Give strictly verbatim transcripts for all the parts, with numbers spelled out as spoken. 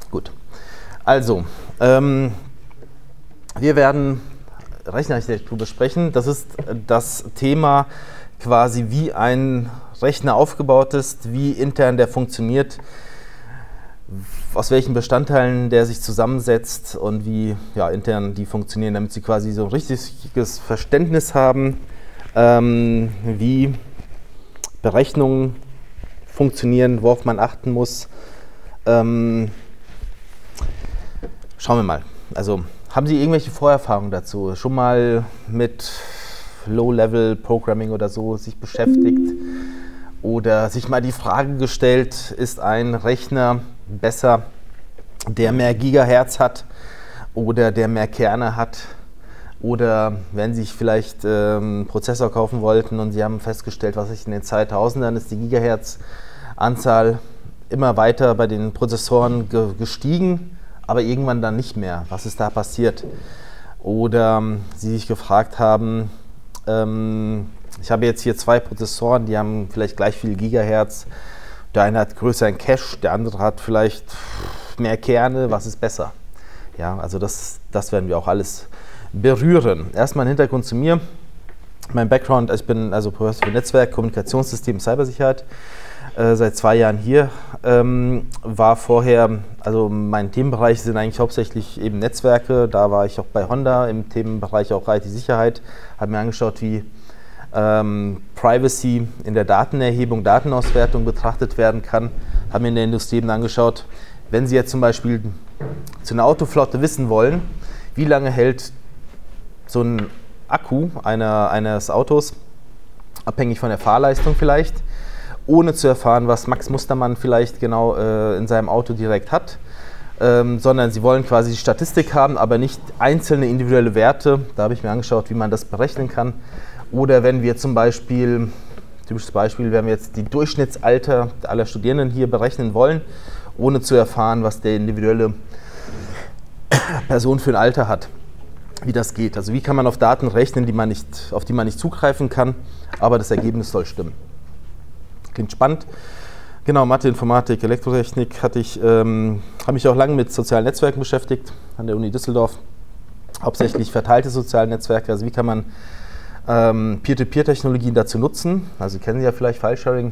Gut. Also, ähm, wir werden Rechnerarchitektur besprechen. Das ist das Thema quasi, wie ein Rechner aufgebaut ist, wie intern der funktioniert, aus welchen Bestandteilen der sich zusammensetzt und wie ja, intern die funktionieren, damit Sie quasi so ein richtiges Verständnis haben, ähm, wie Berechnungen funktionieren, worauf man achten muss. Ähm, schauen wir mal. Also, haben Sie irgendwelche Vorerfahrungen dazu? Schon mal mit Low-Level-Programming oder so sich beschäftigt? Oder sich mal die Frage gestellt, ist ein Rechner besser, der mehr Gigahertz hat oder der mehr Kerne hat? Oder wenn Sie sich vielleicht ähm, einen Prozessor kaufen wollten und Sie haben festgestellt, was ich in den zweitausendern ist die Gigahertz-Anzahl immer weiter bei den Prozessoren ge gestiegen, aber irgendwann dann nicht mehr. Was ist da passiert? Oder ähm, Sie sich gefragt haben, ähm, ich habe jetzt hier zwei Prozessoren, die haben vielleicht gleich viel Gigahertz. Der eine hat größeren Cache, der andere hat vielleicht mehr Kerne. Was ist besser? Ja, also das, das werden wir auch alles berühren. Erstmal ein Hintergrund zu mir. Mein Background, ich bin also Professor für Netzwerk, Kommunikationssystem, Cybersicherheit. Äh, seit zwei Jahren hier. Ähm, war vorher, also mein Themenbereich sind eigentlich hauptsächlich eben Netzwerke. Da war ich auch bei Honda im Themenbereich auch I T-Sicherheit. Habe mir angeschaut, wie ähm, Privacy in der Datenerhebung, Datenauswertung betrachtet werden kann. Habe mir in der Industrie eben angeschaut, wenn Sie jetzt zum Beispiel zu einer Autoflotte wissen wollen, wie lange hält so ein Akku einer, eines Autos, abhängig von der Fahrleistung vielleicht, ohne zu erfahren, was Max Mustermann vielleicht genau äh, in seinem Auto direkt hat, ähm, sondern Sie wollen quasi die Statistik haben, aber nicht einzelne individuelle Werte. Da habe ich mir angeschaut, wie man das berechnen kann. Oder wenn wir zum Beispiel, typisches Beispiel, wenn wir jetzt die Durchschnittsalter aller Studierenden hier berechnen wollen, ohne zu erfahren, was der individuelle Person für ein Alter hat, wie das geht. Also wie kann man auf Daten rechnen, die man nicht, auf die man nicht zugreifen kann, aber das Ergebnis soll stimmen. Klingt spannend. Genau, Mathe, Informatik, Elektrotechnik hatte ich, ähm, habe mich auch lange mit sozialen Netzwerken beschäftigt, an der Uni Düsseldorf. Hauptsächlich verteilte soziale Netzwerke, also wie kann man ähm, Peer-to-Peer-Technologien dazu nutzen. Also Sie kennen ja vielleicht File-Sharing.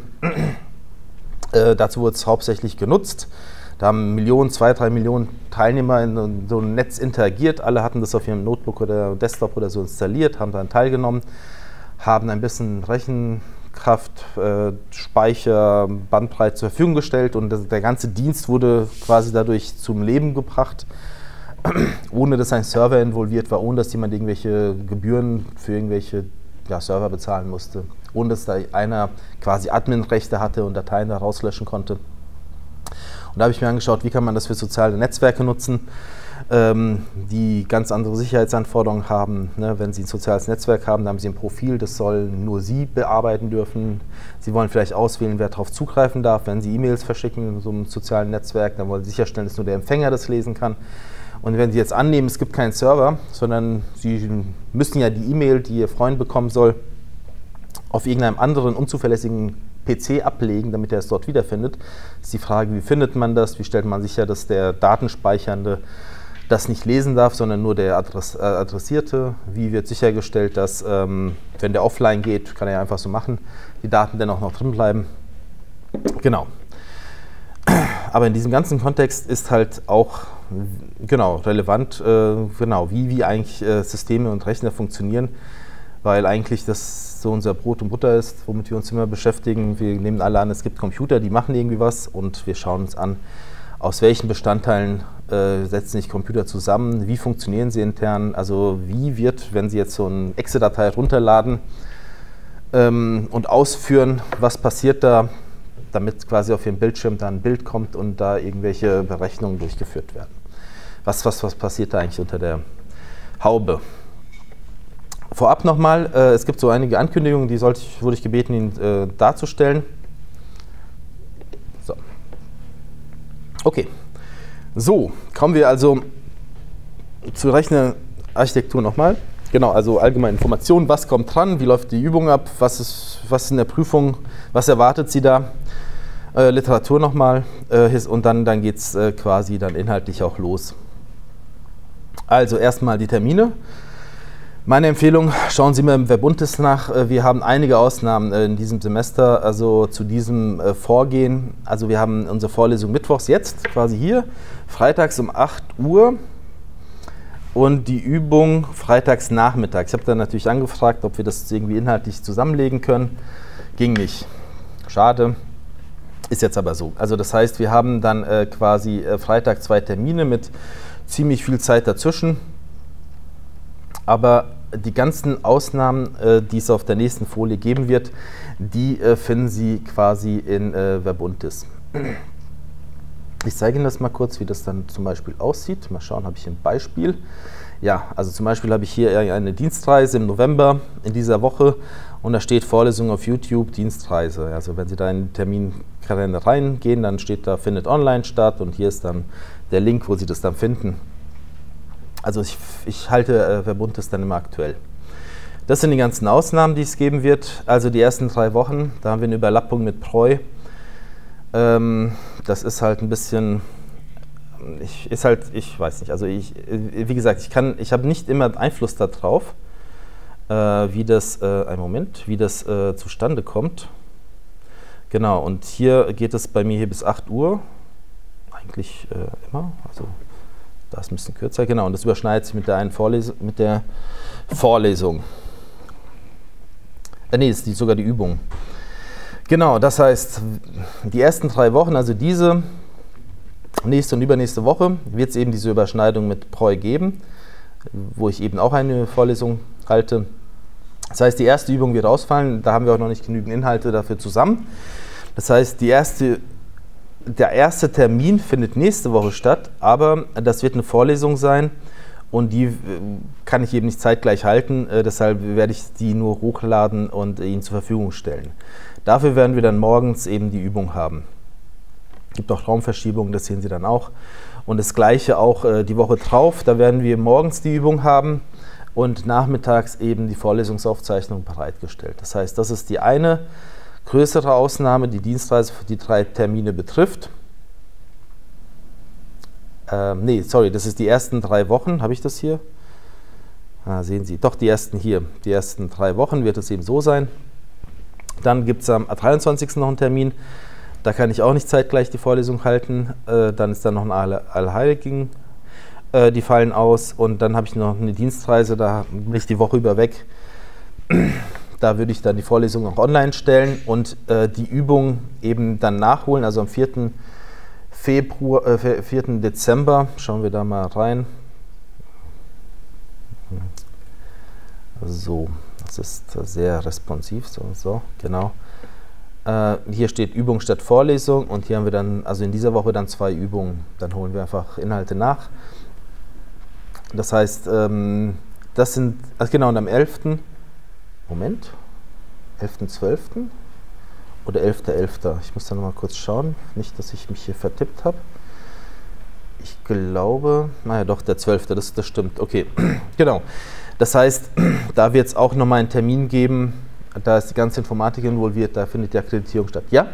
Äh, dazu wurde es hauptsächlich genutzt. Da haben Millionen, zwei, drei Millionen Teilnehmer in so einem Netz interagiert. Alle hatten das auf ihrem Notebook oder Desktop oder so installiert, haben daran teilgenommen, haben ein bisschen Rechenkraft, äh, Speicher, Bandbreite zur Verfügung gestellt und das, der ganze Dienst wurde quasi dadurch zum Leben gebracht, ohne dass ein Server involviert war, ohne dass jemand irgendwelche Gebühren für irgendwelche ja, Server bezahlen musste, ohne dass da einer quasi Admin-Rechte hatte und Dateien da rauslöschen konnte. Und da habe ich mir angeschaut, wie kann man das für soziale Netzwerke nutzen, ähm, die ganz andere Sicherheitsanforderungen haben. Ne? Wenn Sie ein soziales Netzwerk haben, dann haben Sie ein Profil, das sollen nur Sie bearbeiten dürfen. Sie wollen vielleicht auswählen, wer darauf zugreifen darf. Wenn Sie E-Mails verschicken in so einem sozialen Netzwerk, dann wollen Sie sicherstellen, dass nur der Empfänger das lesen kann. Und wenn Sie jetzt annehmen, es gibt keinen Server, sondern Sie müssen ja die E-Mail, die Ihr Freund bekommen soll, auf irgendeinem anderen unzuverlässigen P C ablegen, damit er es dort wiederfindet, ist die Frage, wie findet man das, wie stellt man sicher, dass der Datenspeichernde das nicht lesen darf, sondern nur der Adress äh, Adressierte, wie wird sichergestellt, dass, ähm, wenn der offline geht, kann er ja einfach so machen, die Daten dennoch noch drin bleiben. Genau. Aber in diesem ganzen Kontext ist halt auch genau, relevant, äh, genau, wie, wie eigentlich äh, Systeme und Rechner funktionieren, weil eigentlich das so unser Brot und Butter ist, womit wir uns immer beschäftigen. Wir nehmen alle an, es gibt Computer, die machen irgendwie was und wir schauen uns an, aus welchen Bestandteilen äh, setzen sich Computer zusammen, wie funktionieren sie intern, also wie wird, wenn Sie jetzt so eine Exe-Datei runterladen ähm, und ausführen, was passiert da, damit quasi auf Ihrem Bildschirm da ein Bild kommt und da irgendwelche Berechnungen durchgeführt werden. Was, was, was passiert da eigentlich unter der Haube? Vorab nochmal, äh, es gibt so einige Ankündigungen, die sollte ich, wurde ich gebeten, Ihnen äh, darzustellen. So. Okay. So, kommen wir also zur Rechnerarchitektur nochmal. Genau, also allgemeine Informationen, was kommt dran, wie läuft die Übung ab, was ist, was ist in der Prüfung, was erwartet Sie da? äh, Literatur nochmal äh, und dann, dann geht es äh, quasi dann inhaltlich auch los. Also erstmal die Termine. Meine Empfehlung, schauen Sie mal im Verbuntes nach. Wir haben einige Ausnahmen in diesem Semester, also zu diesem Vorgehen. Also wir haben unsere Vorlesung mittwochs jetzt, quasi hier, freitags um acht Uhr und die Übung freitags nachmittags. Ich habe dann natürlich angefragt, ob wir das irgendwie inhaltlich zusammenlegen können. Ging nicht. Schade. Ist jetzt aber so. Also das heißt, wir haben dann äh, quasi äh, Freitag zwei Termine mit ziemlich viel Zeit dazwischen. Aber die ganzen Ausnahmen, äh, die es auf der nächsten Folie geben wird, die äh, finden Sie quasi in äh, Verbuntes. Ich zeige Ihnen das mal kurz, wie das dann zum Beispiel aussieht. Mal schauen, habe ich ein Beispiel. Ja, also zum Beispiel habe ich hier eine Dienstreise im November in dieser Woche und da steht Vorlesung auf YouTube, Dienstreise. Also wenn Sie da in den Terminkalender reingehen, dann steht da, findet online statt und hier ist dann der Link, wo Sie das dann finden. Also ich, ich halte äh, Verbuntes dann immer aktuell. Das sind die ganzen Ausnahmen, die es geben wird. Also die ersten drei Wochen, da haben wir eine Überlappung mit Preu. Ähm, das ist halt ein bisschen, ich, ist halt, ich weiß nicht, also ich, wie gesagt, ich kann, ich habe nicht immer Einfluss darauf, äh, wie das, äh, einen Moment, wie das äh, zustande kommt. Genau, und hier geht es bei mir hier bis acht Uhr, eigentlich äh, immer, also da ist ein bisschen kürzer, genau, und das überschneidet sich mit der einen Vorlesung, mit der Vorlesung. Äh, nee, ist die, sogar die Übung. Genau, das heißt, die ersten drei Wochen, also diese, nächste und übernächste Woche, wird es eben diese Überschneidung mit Preu geben, wo ich eben auch eine Vorlesung halte. Das heißt, die erste Übung wird ausfallen, da haben wir auch noch nicht genügend Inhalte dafür zusammen. Das heißt, die erste Der erste Termin findet nächste Woche statt, aber das wird eine Vorlesung sein und die kann ich eben nicht zeitgleich halten, äh, deshalb werde ich die nur hochladen und Ihnen zur Verfügung stellen. Dafür werden wir dann morgens eben die Übung haben. Es gibt auch Raumverschiebungen, das sehen Sie dann auch. Und das Gleiche auch äh, die Woche drauf, da werden wir morgens die Übung haben und nachmittags eben die Vorlesungsaufzeichnung bereitgestellt. Das heißt, das ist die eine größere Ausnahme, die Dienstreise für die drei Termine betrifft. Ähm, nee, sorry, das ist die ersten drei Wochen. Habe ich das hier? Ah, sehen Sie, doch die ersten hier. Die ersten drei Wochen wird es eben so sein. Dann gibt es am dreiundzwanzigsten noch einen Termin. Da kann ich auch nicht zeitgleich die Vorlesung halten. Äh, dann ist dann noch ein Allerheiligen. Äh, die fallen aus. Und dann habe ich noch eine Dienstreise, da bin ich die Woche über weg. Da würde ich dann die Vorlesung auch online stellen und äh, die Übung eben dann nachholen, also am vierten Februar, äh, vierten Dezember, schauen wir da mal rein. So, das ist sehr responsiv, so, so genau. Äh, hier steht Übung statt Vorlesung und hier haben wir dann, also in dieser Woche dann zwei Übungen, dann holen wir einfach Inhalte nach. Das heißt, ähm, das sind, also genau, und am elften Moment, elften zwölften oder elften elften Ich muss da nochmal kurz schauen, nicht, dass ich mich hier vertippt habe. Ich glaube, naja doch, der zwölfte Das, das stimmt, okay, genau. Das heißt, da wird es auch nochmal einen Termin geben, da ist die ganze Informatik involviert, da findet die Akkreditierung statt. Ja?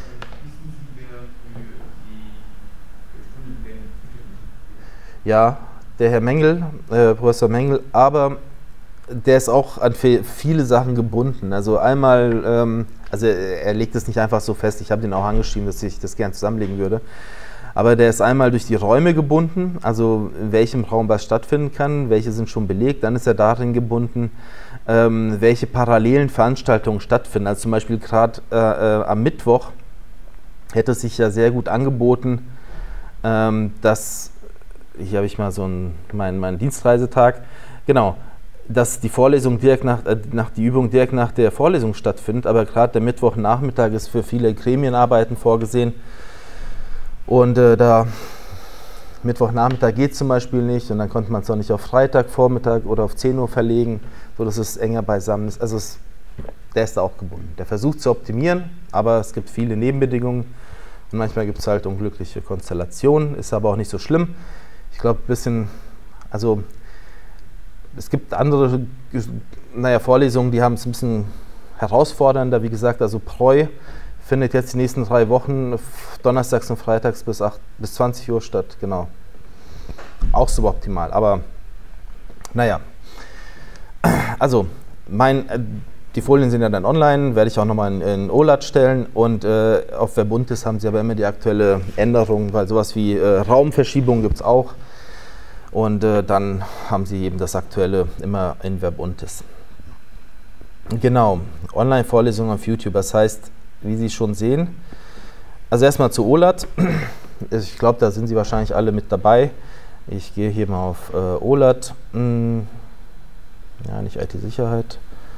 Ja, der Herr Mengel, äh, Professor Mengel, aber der ist auch an viele Sachen gebunden. Also einmal, ähm, also er, er legt es nicht einfach so fest, ich habe den auch angeschrieben, dass ich das gerne zusammenlegen würde, aber der ist einmal durch die Räume gebunden, also in welchem Raum was stattfinden kann, welche sind schon belegt, dann ist er darin gebunden, ähm, welche parallelen Veranstaltungen stattfinden. Also zum Beispiel gerade äh, äh, am Mittwoch hätte es sich ja sehr gut angeboten, ähm, dass, hier habe ich mal so einen, meinen, meinen Dienstreisetag, genau, dass die Vorlesung direkt nach, äh, nach die Übung direkt nach der Vorlesung stattfindet, aber gerade der Mittwochnachmittag ist für viele Gremienarbeiten vorgesehen und äh, da Mittwochnachmittag geht zum Beispiel nicht und dann konnte man es auch nicht auf Freitagvormittag oder auf zehn Uhr verlegen, sodass es enger beisammen ist. Also es, der ist da auch gebunden. Der versucht zu optimieren, aber es gibt viele Nebenbedingungen und manchmal gibt es halt unglückliche Konstellationen, ist aber auch nicht so schlimm. Ich glaube, ein bisschen, also es gibt andere, naja, Vorlesungen, die haben es ein bisschen herausfordernder. Wie gesagt, also Preu findet jetzt die nächsten drei Wochen donnerstags und freitags bis, acht, bis zwanzig Uhr statt, genau. Auch suboptimal, aber naja. Also, mein, die Folien sind ja dann online, werde ich auch nochmal in, in O L A T stellen und äh, auf Verbuntis haben sie aber immer die aktuelle Änderung, weil sowas wie äh, Raumverschiebung gibt es auch und äh, dann haben sie eben das aktuelle immer in Verbuntis. Genau, Online-Vorlesungen auf YouTube, das heißt, wie Sie schon sehen, also erstmal zu O L A T, ich glaube, da sind Sie wahrscheinlich alle mit dabei. Ich gehe hier mal auf äh, O L A T, hm, ja, nicht I T-Sicherheit,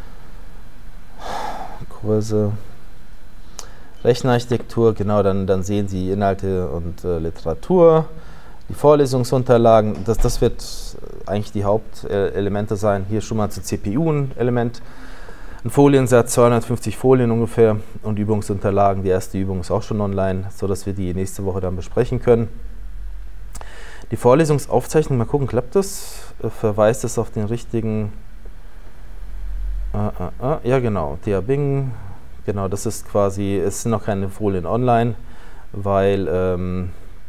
Kurse, Rechenarchitektur, genau, dann, dann sehen Sie Inhalte und äh, Literatur, die Vorlesungsunterlagen, das, das wird eigentlich die Hauptelemente sein. Hier schon mal zu C P U ein Element, ein Foliensatz, zweihundertfünfzig Folien ungefähr und Übungsunterlagen. Die erste Übung ist auch schon online, sodass wir die nächste Woche dann besprechen können. Die Vorlesungsaufzeichnung, mal gucken, klappt das? Verweist es auf den richtigen... Ah, ah, ah, ja genau, D A Bing, genau, das ist quasi, es sind noch keine Folien online, weil ähm,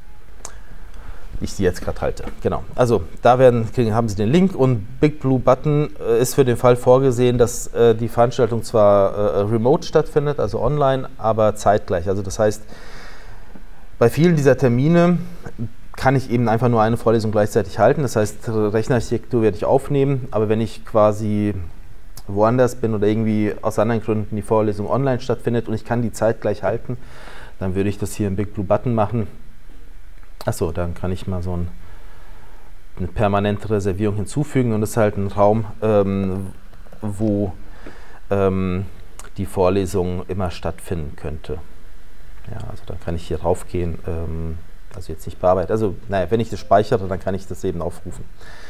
ich die jetzt gerade halte. Genau, also da werden, haben Sie den Link und Big Blue Button äh, ist für den Fall vorgesehen, dass äh, die Veranstaltung zwar äh, remote stattfindet, also online, aber zeitgleich. Also das heißt, bei vielen dieser Termine kann ich eben einfach nur eine Vorlesung gleichzeitig halten. Das heißt, Rechenarchitektur werde ich aufnehmen, aber wenn ich quasi woanders bin oder irgendwie aus anderen Gründen die Vorlesung online stattfindet und ich kann die zeitgleich halten, dann würde ich das hier im Big Blue Button machen. Achso, dann kann ich mal so ein, eine permanente Reservierung hinzufügen und das ist halt ein Raum, ähm, wo ähm, die Vorlesung immer stattfinden könnte. Ja, also dann kann ich hier drauf gehen. Ähm, Also jetzt nicht bearbeiten. Also, naja, wenn ich das speichere, dann kann ich das eben aufrufen.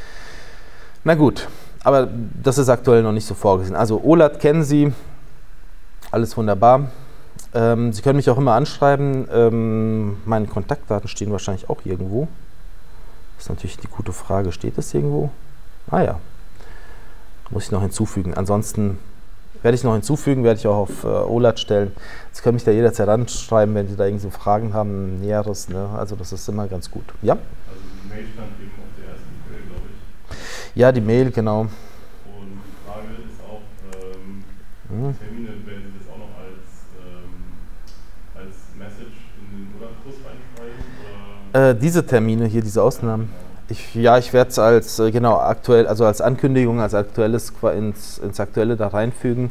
Na gut, aber das ist aktuell noch nicht so vorgesehen. Also O L A T kennen Sie, alles wunderbar. Ähm, Sie können mich auch immer anschreiben. Ähm, meine Kontaktdaten stehen wahrscheinlich auch irgendwo. Das ist natürlich die gute Frage. Steht das irgendwo? Ah ja, muss ich noch hinzufügen. Ansonsten werde ich noch hinzufügen, werde ich auch auf äh, O L A T stellen. Sie können mich da jederzeit anschreiben, wenn Sie da irgendwie Fragen haben, Näheres. Ne? Also das ist immer ganz gut. Ja? Also die Mail stand eben auf der ersten Mail, glaube ich. Ja, die Mail, genau. Und die Frage ist auch, ähm, mhm. Termine, werden Sie das auch noch als, ähm, als Message in den O L A T-Kurs reinschreiben? Äh, diese Termine hier, diese Ausnahmen. Ich, ja, ich werde es als, äh, genau, aktuell, also als Ankündigung, als aktuelles ins, ins Aktuelle da reinfügen.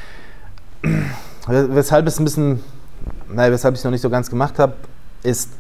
Weshalb es ein bisschen, naja, weshalb ich es noch nicht so ganz gemacht habe, ist,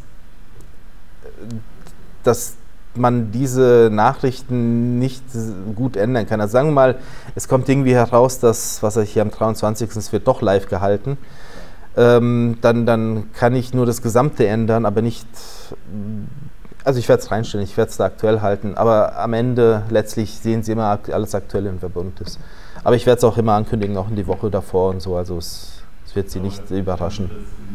dass man diese Nachrichten nicht gut ändern kann. Also sagen wir mal, es kommt irgendwie heraus, dass, was ich hier am dreiundzwanzigsten es wird doch live gehalten. Ähm, dann, dann kann ich nur das Gesamte ändern, aber nicht... Also ich werde es reinstellen, ich werde es da aktuell halten, aber am Ende letztlich sehen Sie immer alles aktuell in Verbuntis. Aber ich werde es auch immer ankündigen, auch in die Woche davor und so, also es, es wird Sie aber nicht überraschen.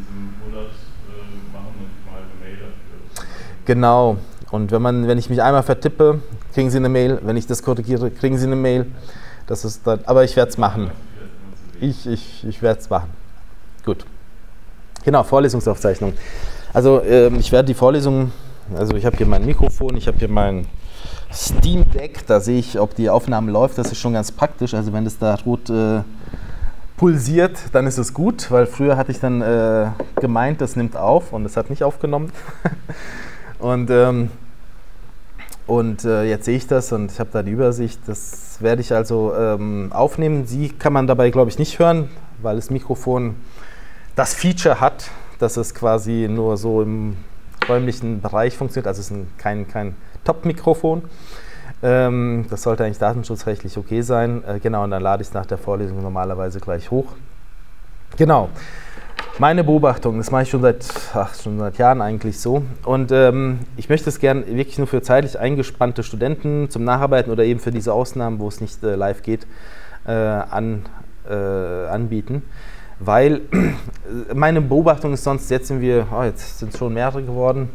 Genau, und wenn, man, wenn ich mich einmal vertippe, kriegen Sie eine Mail, wenn ich das korrigiere, kriegen Sie eine Mail. Das ist dann, aber ich werde es machen. Ich, ich, ich werde es machen. Gut. Genau, Vorlesungsaufzeichnung. Also ähm, ich werde die Vorlesungen... Also ich habe hier mein Mikrofon, ich habe hier mein Steam Deck, da sehe ich, ob die Aufnahme läuft, das ist schon ganz praktisch. Also wenn das da rot äh, pulsiert, dann ist es gut, weil früher hatte ich dann äh, gemeint, das nimmt auf und es hat nicht aufgenommen. und ähm, und äh, jetzt sehe ich das und ich habe da die Übersicht, das werde ich also ähm, aufnehmen. Sie kann man dabei, glaube ich, nicht hören, weil das Mikrofon das Feature hat, dass es quasi nur so im räumlichen Bereich funktioniert, also es ist ein, kein, kein Top-Mikrofon. Ähm, das sollte eigentlich datenschutzrechtlich okay sein. Äh, genau, und dann lade ich es nach der Vorlesung normalerweise gleich hoch. Genau, meine Beobachtung, das mache ich schon seit, ach, schon seit Jahren eigentlich so. Und ähm, ich möchte es gerne wirklich nur für zeitlich eingespannte Studenten zum Nacharbeiten oder eben für diese Ausnahmen, wo es nicht äh, live geht, äh, an, äh, anbieten. Weil meine Beobachtung ist sonst, jetzt sind wir, oh, jetzt sind es schon mehrere geworden,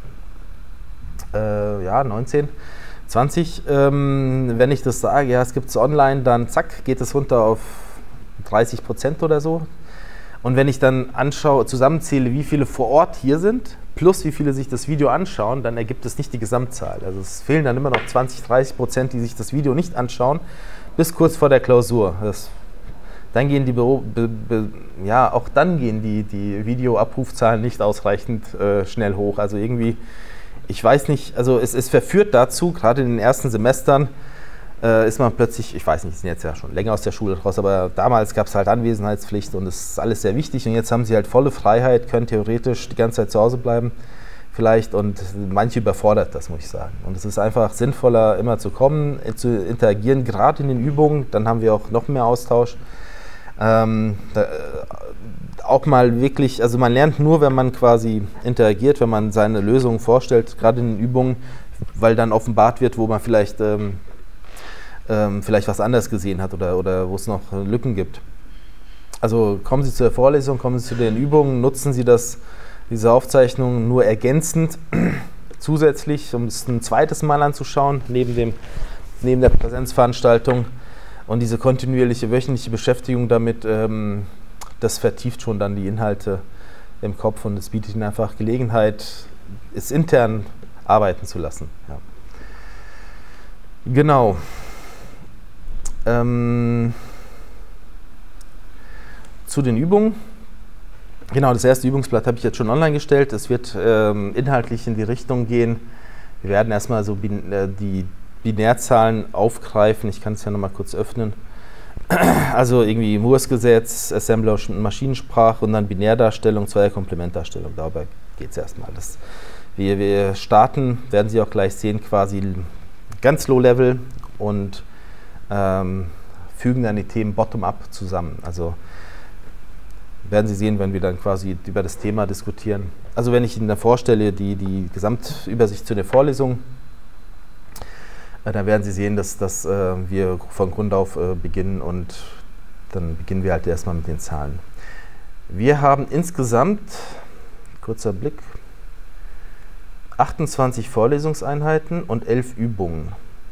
äh, ja, neunzehn, zwanzig. Ähm, wenn ich das sage, ja, es gibt es online, dann zack, geht es runter auf dreißig Prozent oder so. Und wenn ich dann anschaue, zusammenzähle, wie viele vor Ort hier sind, plus wie viele sich das Video anschauen, dann ergibt es nicht die Gesamtzahl. Also es fehlen dann immer noch zwanzig, dreißig Prozent, die sich das Video nicht anschauen, bis kurz vor der Klausur. Das, dann gehen die Büro, be, be, ja, auch dann gehen die, die Videoabrufzahlen nicht ausreichend äh, schnell hoch. Also irgendwie, ich weiß nicht, also es, es verführt dazu, gerade in den ersten Semestern, äh, ist man plötzlich, ich weiß nicht, die sind jetzt ja schon länger aus der Schule raus, aber damals gab es halt Anwesenheitspflicht und es ist alles sehr wichtig und jetzt haben sie halt volle Freiheit, können theoretisch die ganze Zeit zu Hause bleiben vielleicht und manche überfordert das, muss ich sagen. Und es ist einfach sinnvoller, immer zu kommen, zu interagieren, gerade in den Übungen, dann haben wir auch noch mehr Austausch. Ähm, da, auch mal wirklich, also man lernt nur, wenn man quasi interagiert, wenn man seine Lösungen vorstellt, gerade in den Übungen, weil dann offenbart wird, wo man vielleicht ähm, ähm, vielleicht was anderes gesehen hat oder, oder wo es noch Lücken gibt. Also kommen Sie zur Vorlesung, kommen Sie zu den Übungen, nutzen Sie das, diese Aufzeichnung nur ergänzend, zusätzlich, um es ein zweites Mal anzuschauen, neben, dem, neben der Präsenzveranstaltung. Und diese kontinuierliche wöchentliche Beschäftigung damit, ähm, das vertieft schon dann die Inhalte im Kopf und es bietet Ihnen einfach Gelegenheit, es intern arbeiten zu lassen. Ja. Genau. Ähm, zu den Übungen. Genau, das erste Übungsblatt habe ich jetzt schon online gestellt. Es wird ähm, inhaltlich in die Richtung gehen. Wir werden erstmal so bin, äh, die Binärzahlen aufgreifen. Ich kann es ja nochmal kurz öffnen. Also irgendwie Moores Gesetz, Assembler und Maschinensprache und dann Binärdarstellung, Zweier-Komplementdarstellung. Dabei geht es erstmal. Das, wir, wir starten, werden Sie auch gleich sehen, quasi ganz low-level und ähm, fügen dann die Themen bottom-up zusammen. Also werden Sie sehen, wenn wir dann quasi über das Thema diskutieren. Also wenn ich Ihnen dann vorstelle, die, die Gesamtübersicht zu der Vorlesung, äh, dann werden Sie sehen, dass, dass äh, wir von Grund auf äh, beginnen und dann beginnen wir halt erstmal mit den Zahlen. Wir haben insgesamt, kurzer Blick, achtundzwanzig Vorlesungseinheiten und elf Übungen.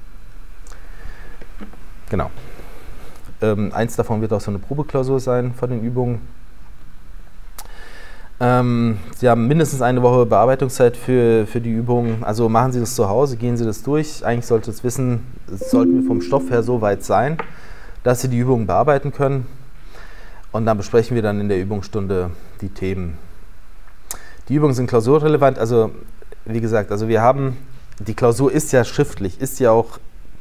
Genau. Ähm, eins davon wird auch so eine Probeklausur sein von den Übungen. Ähm, Sie haben mindestens eine Woche Bearbeitungszeit für, für die Übungen. Also machen Sie das zu Hause, gehen Sie das durch. Eigentlich sollte das Wissen, sollten wir vom Stoff her so weit sein, dass Sie die Übungen bearbeiten können. Und dann besprechen wir dann in der Übungsstunde die Themen. Die Übungen sind klausurrelevant. Also wie gesagt, also wir haben, die Klausur ist ja schriftlich, ist ja auch,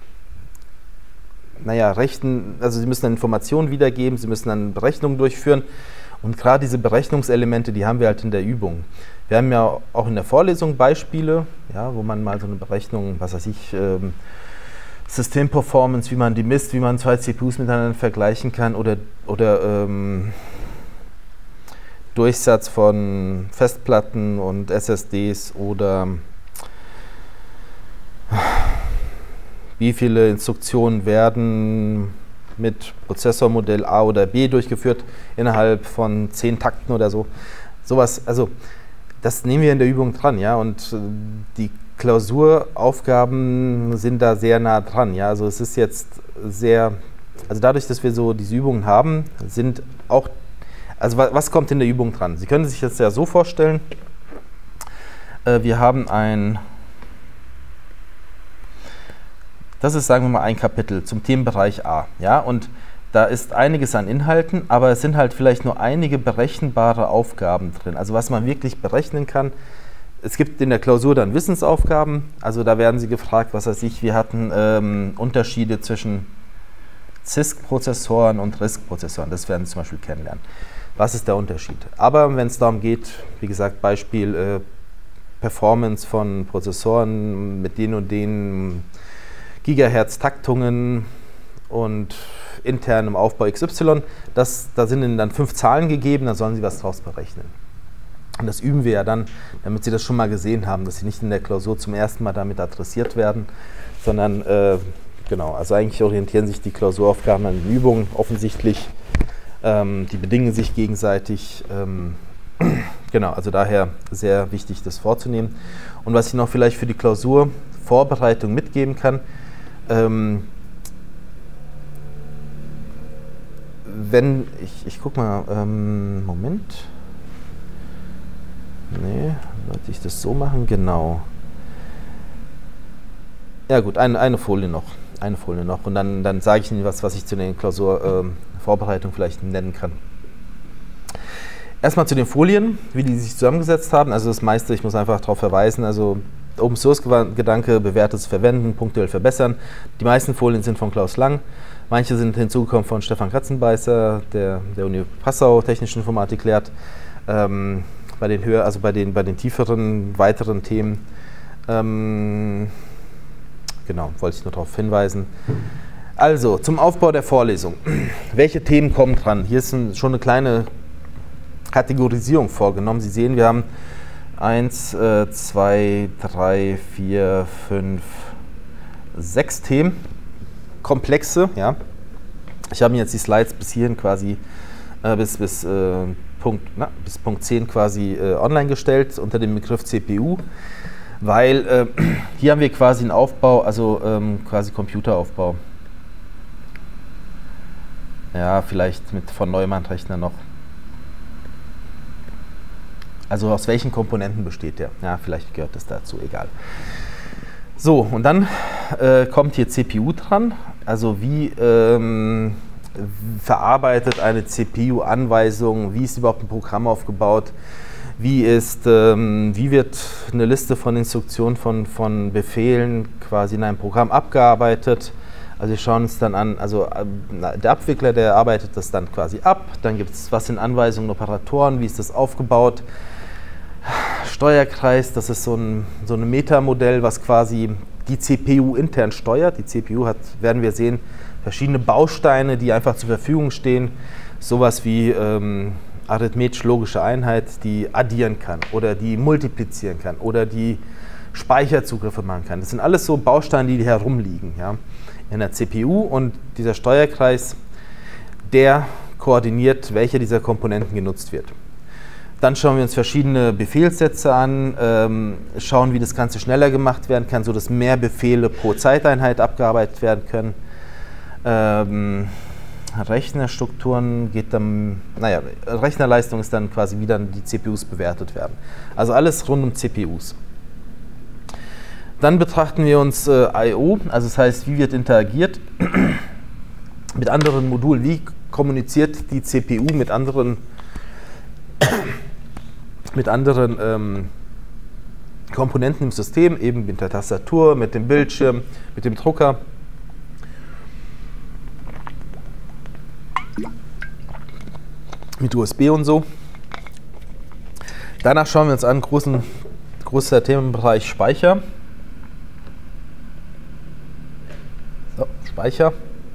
naja, Rechten, also Sie müssen dann Informationen wiedergeben, Sie müssen dann Berechnungen durchführen. Und gerade diese Berechnungselemente, die haben wir halt in der Übung. Wir haben ja auch in der Vorlesung Beispiele, ja, wo man mal so eine Berechnung, was weiß ich, ähm, Systemperformance, wie man die misst, wie man zwei C P Us miteinander vergleichen kann oder, oder ähm, Durchsatz von Festplatten und S S Ds oder wie viele Instruktionen werden mit Prozessormodell A oder B durchgeführt innerhalb von zehn Takten oder so. Sowas, also das nehmen wir in der Übung dran, ja, und die Klausuraufgaben sind da sehr nah dran, ja, also es ist jetzt sehr, also dadurch, dass wir so diese Übungen haben, sind auch, also was kommt in der Übung dran? Sie können sich das ja so vorstellen, äh, wir haben ein, das ist, sagen wir mal, ein Kapitel zum Themenbereich A, ja, und da ist einiges an Inhalten, aber es sind halt vielleicht nur einige berechenbare Aufgaben drin, also was man wirklich berechnen kann. Es gibt in der Klausur dann Wissensaufgaben, also da werden Sie gefragt, was weiß ich, wir hatten ähm, Unterschiede zwischen C I S C-Prozessoren und R I S C-Prozessoren, das werden Sie zum Beispiel kennenlernen. Was ist der Unterschied? Aber wenn es darum geht, wie gesagt, Beispiel äh, Performance von Prozessoren mit den und den Gigahertz-Taktungen und internem Aufbau X Y, das, da sind Ihnen dann fünf Zahlen gegeben, da sollen Sie was draus berechnen. Und das üben wir ja dann, damit Sie das schon mal gesehen haben, dass Sie nicht in der Klausur zum ersten Mal damit adressiert werden, sondern, äh, genau, also eigentlich orientieren sich die Klausuraufgaben an den Übungen offensichtlich, ähm, die bedingen sich gegenseitig, ähm, genau, also daher sehr wichtig, das vorzunehmen. Und was ich noch vielleicht für die Klausurvorbereitung mitgeben kann, ähm, wenn, ich, ich guck mal, ähm, Moment. Nee, sollte ich das so machen? Genau. Ja gut, ein, eine Folie noch. Eine Folie noch. Und dann, dann sage ich Ihnen was, was ich zu den Klausurvorbereitungen ähm, vielleicht nennen kann. Erstmal zu den Folien, wie die sich zusammengesetzt haben. Also das meiste, ich muss einfach darauf verweisen, also Open Source Gedanke, bewährtes Verwenden, punktuell verbessern. Die meisten Folien sind von Klaus Lang. Manche sind hinzugekommen von Stefan Katzenbeißer, der der Uni Passau Technische Informatik lehrt. Ähm, bei den höher, also bei den, bei den tieferen, weiteren Themen. Ähm, genau, wollte ich nur darauf hinweisen. Also, zum Aufbau der Vorlesung. Welche Themen kommen dran? Hier ist ein, schon eine kleine Kategorisierung vorgenommen. Sie sehen, wir haben eins, zwei, drei, vier, fünf, sechs Themen. Komplexe, ja. Ich habe mir jetzt die Slides bis hierhin quasi, äh, bis, bis, äh, Punkt, na, bis Punkt zehn quasi äh, online gestellt unter dem Begriff C P U, weil äh, hier haben wir quasi einen Aufbau, also ähm, quasi Computeraufbau. Ja, vielleicht mit von Neumann-Rechner noch. Also aus welchen Komponenten besteht der? Ja, vielleicht gehört das dazu, egal. So, und dann äh, kommt hier C P U dran. Also wie ähm, verarbeitet eine C P U-Anweisung, wie ist überhaupt ein Programm aufgebaut, wie, ist, ähm, wie wird eine Liste von Instruktionen, von, von Befehlen quasi in einem Programm abgearbeitet. Also wir schauen uns dann an, also der Abwickler, der arbeitet das dann quasi ab, dann gibt es, was sind Anweisungen, Operatoren, wie ist das aufgebaut. Steuerkreis, das ist so ein, so ein Metamodell, was quasi die C P U intern steuert. Die C P U hat, werden wir sehen, verschiedene Bausteine, die einfach zur Verfügung stehen. Sowas wie ähm, arithmetisch-logische Einheit, die addieren kann oder die multiplizieren kann oder die Speicherzugriffe machen kann. Das sind alles so Bausteine, die herumliegen, ja, in der C P U, und dieser Steuerkreis, der koordiniert, welche dieser Komponenten genutzt wird. Dann schauen wir uns verschiedene Befehlssätze an, ähm, schauen, wie das Ganze schneller gemacht werden kann, sodass mehr Befehle pro Zeiteinheit abgearbeitet werden können. Ähm, Rechnerstrukturen geht dann, naja, Rechnerleistung ist dann quasi, wie dann die C P Us bewertet werden. Also alles rund um C P Us. Dann betrachten wir uns äh, I O, also das heißt, wie wird interagiert mit anderen Modulen, wie kommuniziert die C P U mit anderen mit anderen ähm, Komponenten im System, eben mit der Tastatur, mit dem Bildschirm, mit dem Drucker. Mit U S B und so. Danach schauen wir uns an, großen, großer Themenbereich Speicher. So, Speicher.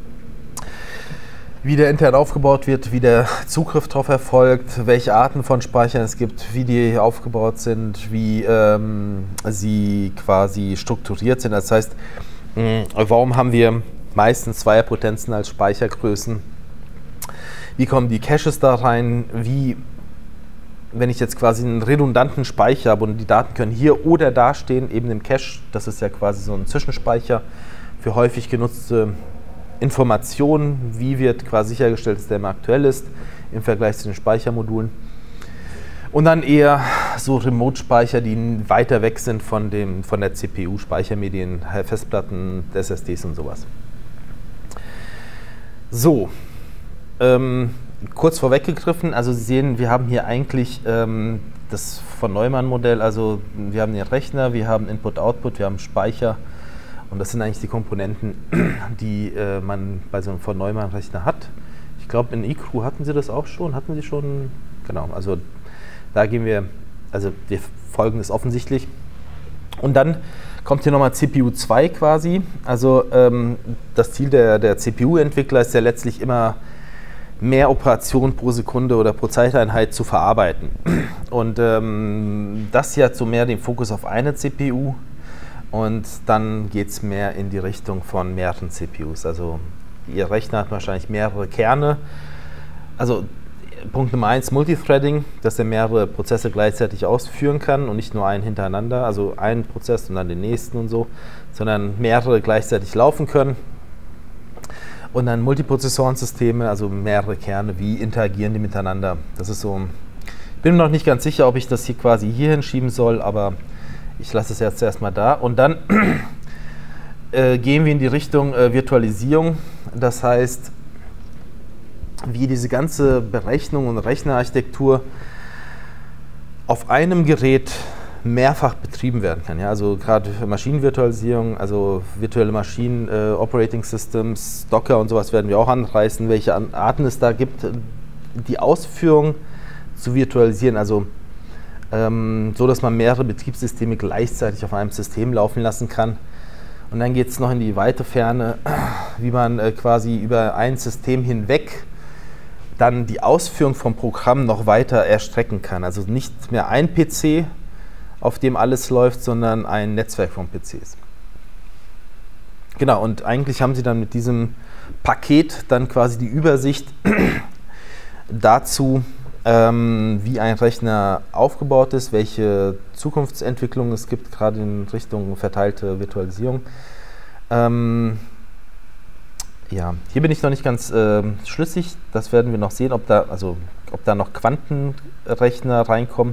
Wie der intern aufgebaut wird, wie der Zugriff darauf erfolgt, welche Arten von Speichern es gibt, wie die aufgebaut sind, wie ähm, sie quasi strukturiert sind. Das heißt, mh, warum haben wir meistens Zweierpotenzen als Speichergrößen? Wie kommen die Caches da rein? Wie, wenn ich jetzt quasi einen redundanten Speicher habe und die Daten können hier oder da stehen, eben im Cache, das ist ja quasi so ein Zwischenspeicher für häufig genutzte Informationen, wie wird quasi sichergestellt, dass der immer aktuell ist im Vergleich zu den Speichermodulen. Und dann eher so Remote-Speicher, die weiter weg sind von, dem, von der C P U, Speichermedien, Festplatten, S S Ds und sowas. So, ähm, kurz vorweggegriffen, also Sie sehen, wir haben hier eigentlich ähm, das von Neumann-Modell, also wir haben den Rechner, wir haben Input-Output, wir haben Speicher. Und das sind eigentlich die Komponenten, die äh, man bei so einem von Neumann-Rechner hat. Ich glaube, in I Q hatten Sie das auch schon. Hatten Sie schon? Genau, also da gehen wir, also wir folgen das offensichtlich. Und dann kommt hier nochmal C P U zwei quasi. Also ähm, das Ziel der, der C P U-Entwickler ist ja letztlich immer, mehr Operationen pro Sekunde oder pro Zeiteinheit zu verarbeiten. Und ähm, das hier hat so mehr den Fokus auf eine C P U. Und dann geht es mehr in die Richtung von mehreren C P Us. Also Ihr Rechner hat wahrscheinlich mehrere Kerne. Also Punkt Nummer eins, Multithreading, dass er mehrere Prozesse gleichzeitig ausführen kann und nicht nur einen hintereinander, also einen Prozess und dann den nächsten und so, sondern mehrere gleichzeitig laufen können. Und dann Multiprozessorensysteme, also mehrere Kerne, wie interagieren die miteinander. Das ist so, ich bin mir noch nicht ganz sicher, ob ich das hier quasi hier hinschieben soll, aber ich lasse es jetzt erstmal da. Und dann äh, gehen wir in die Richtung äh, Virtualisierung. Das heißt, wie diese ganze Berechnung und Rechnerarchitektur auf einem Gerät mehrfach betrieben werden kann. Ja? Also gerade für Maschinenvirtualisierung, also virtuelle Maschinen, äh, Operating Systems, Docker und sowas werden wir auch anreißen, welche Arten es da gibt, die Ausführung zu virtualisieren, also ähm, so, dass man mehrere Betriebssysteme gleichzeitig auf einem System laufen lassen kann. Und dann geht es noch in die weite Ferne, wie man äh, quasi über ein System hinweg dann die Ausführung vom Programm noch weiter erstrecken kann. Also nicht mehr ein P C, auf dem alles läuft, sondern ein Netzwerk von P Cs. Genau, und eigentlich haben Sie dann mit diesem Paket dann quasi die Übersicht dazu, ähm, wie ein Rechner aufgebaut ist, welche Zukunftsentwicklungen es gibt, gerade in Richtung verteilte Virtualisierung. Ähm, ja, hier bin ich noch nicht ganz äh, schlüssig, das werden wir noch sehen, ob da, also, ob da noch Quantenrechner reinkommen.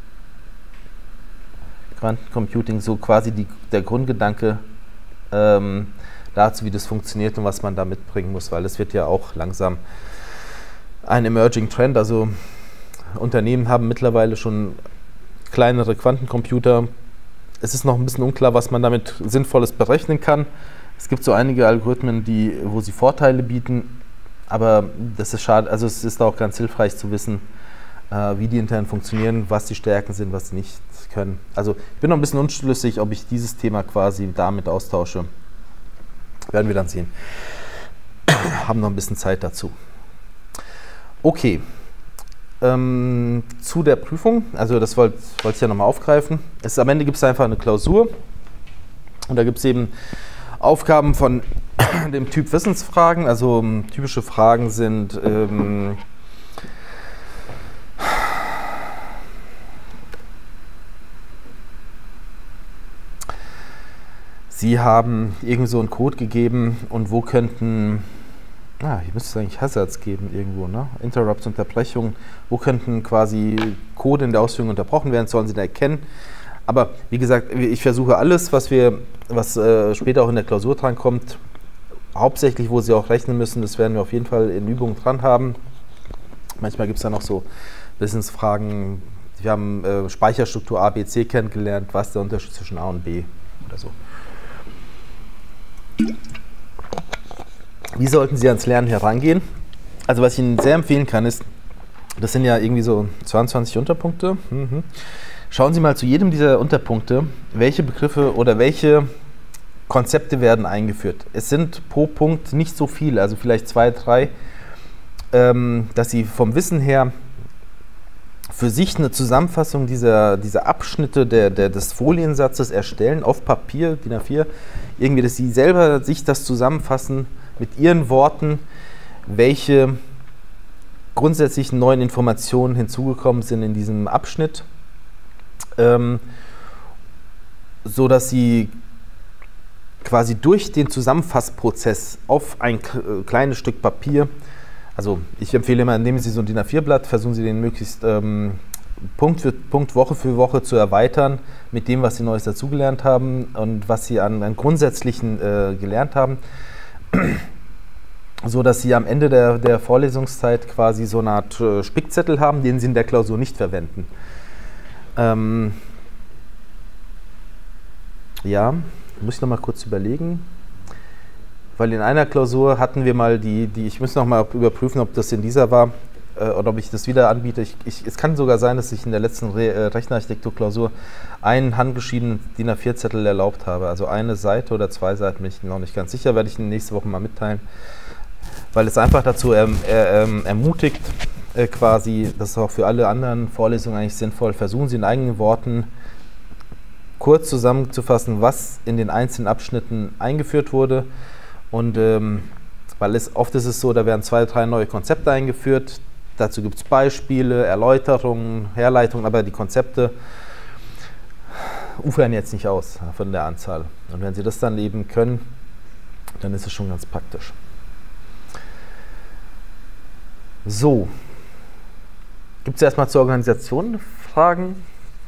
Quantencomputing, so quasi die, der Grundgedanke ähm, dazu, wie das funktioniert und was man da mitbringen muss, weil es wird ja auch langsam ein Emerging Trend. Also Unternehmen haben mittlerweile schon kleinere Quantencomputer. Es ist noch ein bisschen unklar, was man damit Sinnvolles berechnen kann. Es gibt so einige Algorithmen, die, wo sie Vorteile bieten, aber das ist schade. Also es ist auch ganz hilfreich zu wissen, wie die intern funktionieren, was die Stärken sind, was sie nicht können. Also ich bin noch ein bisschen unschlüssig, ob ich dieses Thema quasi damit austausche. Werden wir dann sehen. Haben noch ein bisschen Zeit dazu. Okay. Ähm, zu der Prüfung, also das wollte wollt ich ja nochmal aufgreifen. Es, am Ende gibt es einfach eine Klausur und da gibt es eben Aufgaben von dem Typ Wissensfragen. Also typische Fragen sind ähm, Sie haben irgendwie so einen Code gegeben und wo könnten, ah, hier müsste es eigentlich Hazards geben irgendwo, ne? Interrupts, Unterbrechungen, wo könnten quasi Code in der Ausführung unterbrochen werden, sollen Sie da erkennen. Aber wie gesagt, ich versuche alles, was wir, was äh, später auch in der Klausur drankommt, hauptsächlich, wo Sie auch rechnen müssen, das werden wir auf jeden Fall in Übungen dran haben. Manchmal gibt es da noch so Wissensfragen, wir haben äh, Speicherstruktur A, B, C kennengelernt, was ist der Unterschied zwischen A und B oder so. Wie sollten Sie ans Lernen herangehen? Also was ich Ihnen sehr empfehlen kann ist, das sind ja irgendwie so zweiundzwanzig Unterpunkte. Mhm. Schauen Sie mal zu jedem dieser Unterpunkte, welche Begriffe oder welche Konzepte werden eingeführt. Es sind pro Punkt nicht so viele, also vielleicht zwei, drei, ähm, dass Sie vom Wissen her für sich eine Zusammenfassung dieser, dieser Abschnitte der, der, des Foliensatzes erstellen, auf Papier, D I N A vier, irgendwie, dass Sie selber sich das zusammenfassen mit Ihren Worten, welche grundsätzlichen neuen Informationen hinzugekommen sind in diesem Abschnitt, ähm, so dass Sie quasi durch den Zusammenfassprozess auf ein kleines Stück Papier, also ich empfehle immer, nehmen Sie so ein D I N A vier Blatt, versuchen Sie den möglichst ähm, Punkt für Punkt, Woche für Woche zu erweitern mit dem, was Sie Neues dazugelernt haben und was Sie an, an Grundsätzlichen äh, gelernt haben, so dass Sie am Ende der, der Vorlesungszeit quasi so eine Art äh, Spickzettel haben, den Sie in der Klausur nicht verwenden. Ähm, ja, muss ich noch mal kurz überlegen. Weil in einer Klausur hatten wir mal die, die ich muss noch mal überprüfen, ob das in dieser war äh, oder ob ich das wieder anbiete. Ich, ich, es kann sogar sein, dass ich in der letzten Re äh, Rechnerarchitektur-Klausur einen handgeschriebenen D I N A vier Zettel erlaubt habe. Also eine Seite oder zwei Seiten, bin ich noch nicht ganz sicher, werde ich Ihnen nächste Woche mal mitteilen. Weil es einfach dazu erm, er, ähm, ermutigt, äh, quasi, das ist auch für alle anderen Vorlesungen eigentlich sinnvoll, versuchen Sie in eigenen Worten kurz zusammenzufassen, was in den einzelnen Abschnitten eingeführt wurde. Und ähm, weil es oft ist es so, da werden zwei, drei neue Konzepte eingeführt, dazu gibt es Beispiele, Erläuterungen, Herleitungen, aber die Konzepte ufern jetzt nicht aus von der Anzahl. Und wenn Sie das dann eben können, dann ist es schon ganz praktisch. So, gibt es erstmal zur Organisation Fragen?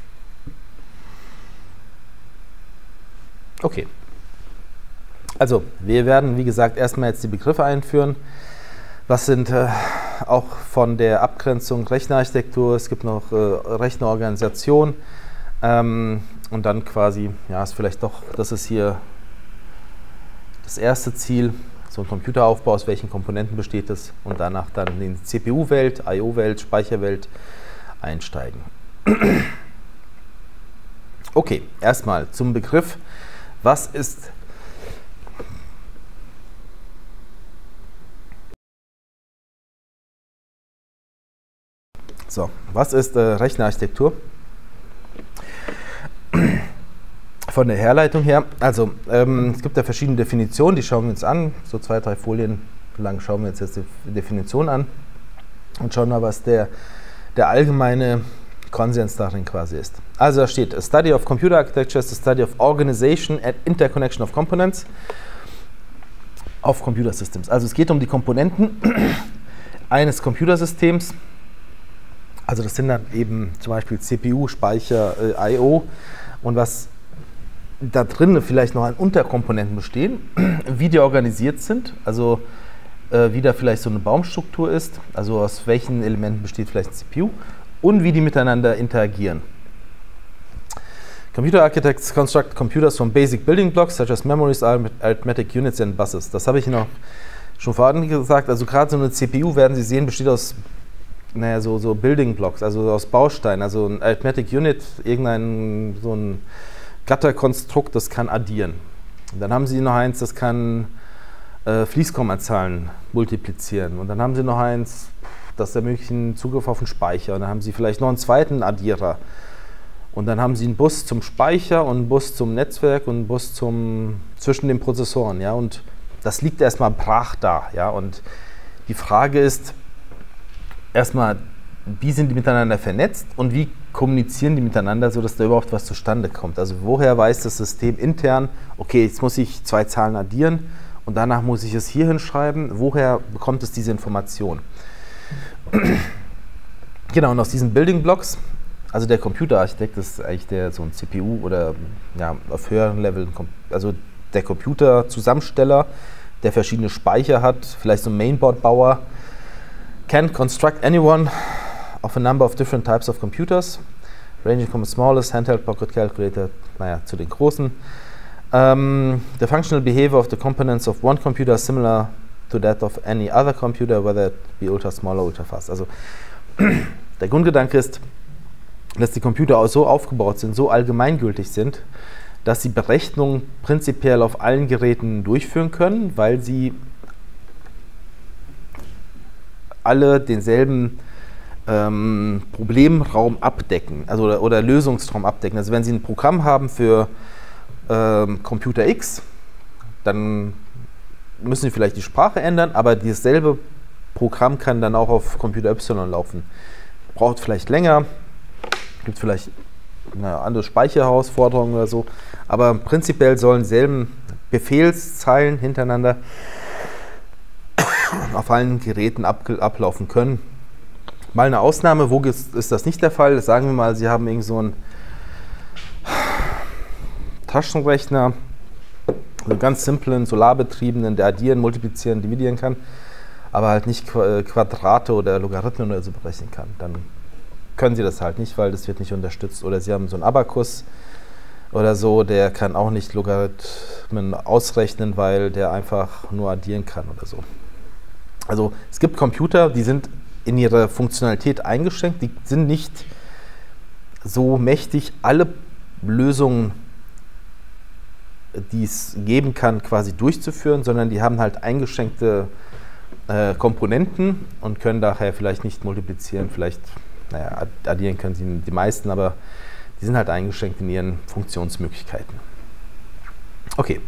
Okay. Also, wir werden, wie gesagt, erstmal jetzt die Begriffe einführen. Was sind äh, auch von der Abgrenzung Rechnerarchitektur, es gibt noch äh, Rechnerorganisation ähm, und dann quasi, ja, ist vielleicht doch, das ist hier das erste Ziel, so ein Computeraufbau, aus welchen Komponenten besteht es und danach dann in die C P U-Welt, I O-Welt, Speicherwelt einsteigen. Okay, erstmal zum Begriff, was ist So, was ist äh, Rechnerarchitektur? Von der Herleitung her, also ähm, es gibt ja verschiedene Definitionen, die schauen wir uns an, so zwei, drei Folien lang schauen wir uns jetzt die Definition an und schauen mal, was der, der allgemeine Konsens darin quasi ist. Also da steht, a study of computer architecture is the study of organization and interconnection of components of computer systems. Also es geht um die Komponenten eines Computersystems. Also das sind dann eben zum Beispiel C P U, Speicher, äh, I O und was da drin vielleicht noch an Unterkomponenten bestehen, wie die organisiert sind, also äh, wie da vielleicht so eine Baumstruktur ist, also aus welchen Elementen besteht vielleicht ein C P U und wie die miteinander interagieren. Computer architects construct computers from basic building blocks such as memories, arithmetic units and buses. Das habe ich noch schon vorhin gesagt, also gerade so eine C P U, werden Sie sehen, besteht aus naja, so, so Building Blocks, also aus Bausteinen, also ein Arithmetic Unit, irgendein so ein Gatterkonstrukt, das kann addieren. Und dann haben Sie noch eins, das kann äh, Fließkommazahlen multiplizieren. Und dann haben Sie noch eins, das ermöglicht einen Zugriff auf den Speicher. Und dann haben Sie vielleicht noch einen zweiten Addierer. Und dann haben Sie einen Bus zum Speicher und einen Bus zum Netzwerk und einen Bus zum, zwischen den Prozessoren. Ja? Und das liegt erstmal brach da. Ja? Und die Frage ist, erstmal, wie sind die miteinander vernetzt und wie kommunizieren die miteinander, sodass da überhaupt was zustande kommt. Also woher weiß das System intern, okay, jetzt muss ich zwei Zahlen addieren und danach muss ich es hier hinschreiben. Woher bekommt es diese Information? Genau, und aus diesen Building Blocks, also der Computerarchitekt ist eigentlich der so ein C P U oder ja, auf höheren Level, also der Computerzusammensteller, der verschiedene Speicher hat, vielleicht so ein Mainboard-Bauer, can construct any one of a number of different types of computers, ranging from the smallest handheld pocket calculator, naja, zu den großen. Um, the functional behavior of the components of one computer is similar to that of any other computer, whether it be ultra small or ultra fast. Also der Grundgedanke ist, dass die Computer auch so aufgebaut sind, so allgemeingültig sind, dass sie Berechnungen prinzipiell auf allen Geräten durchführen können, weil sie alle denselben ähm, Problemraum abdecken, also oder, oder Lösungsraum abdecken. Also wenn Sie ein Programm haben für ähm, Computer X, dann müssen Sie vielleicht die Sprache ändern, aber dasselbe Programm kann dann auch auf Computer Y laufen. Braucht vielleicht länger, gibt vielleicht eine andere Speicherherausforderungen oder so, aber prinzipiell sollen selben Befehlszeilen hintereinander auf allen Geräten ab, ablaufen können. Mal eine Ausnahme, wo ist, ist das nicht der Fall? Sagen wir mal, Sie haben irgend so einen Taschenrechner, einen ganz simplen, solarbetriebenen, der addieren, multiplizieren, dividieren kann, aber halt nicht Quadrate oder Logarithmen oder so berechnen kann. Dann können Sie das halt nicht, weil das wird nicht unterstützt. Oder Sie haben so einen Abakus oder so, der kann auch nicht Logarithmen ausrechnen, weil der einfach nur addieren kann oder so. Also es gibt Computer, die sind in ihrer Funktionalität eingeschränkt, die sind nicht so mächtig, alle Lösungen, die es geben kann, quasi durchzuführen, sondern die haben halt eingeschränkte äh, Komponenten und können daher vielleicht nicht multiplizieren, vielleicht, naja, addieren können sie die meisten, aber die sind halt eingeschränkt in ihren Funktionsmöglichkeiten. Okay.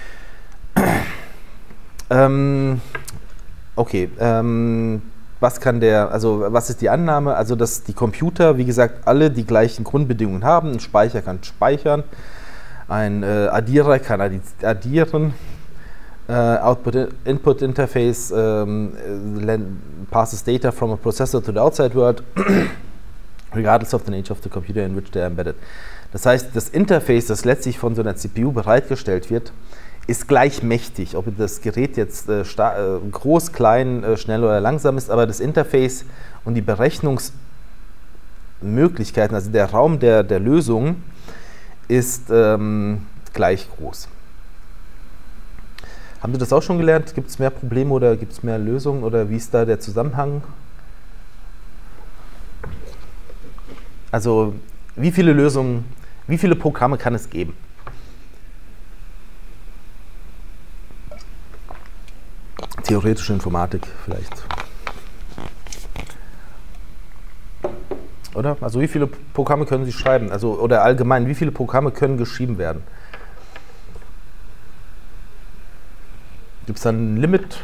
ähm, Okay, ähm, was kann der, also was ist die Annahme? Also dass die Computer, wie gesagt, alle die gleichen Grundbedingungen haben. Ein Speicher kann speichern, ein äh, Addierer kann addieren, äh, Uh, output input interface um, passes data from a processor to the outside world, regardless of the nature of the computer in which they are embedded. Das heißt, das Interface, das letztlich von so einer C P U bereitgestellt wird, ist gleich mächtig, ob das Gerät jetzt äh, äh, groß, klein, äh, schnell oder langsam ist, aber das Interface und die Berechnungsmöglichkeiten, also der Raum der, der Lösung, ist ähm, gleich groß. Haben Sie das auch schon gelernt? Gibt es mehr Probleme oder gibt es mehr Lösungen oder wie ist da der Zusammenhang? Also wie viele Lösungen, wie viele Programme kann es geben? Theoretische Informatik vielleicht. Oder? Also wie viele Programme können Sie schreiben? Also, oder allgemein, wie viele Programme können geschrieben werden? Gibt es dann ein Limit?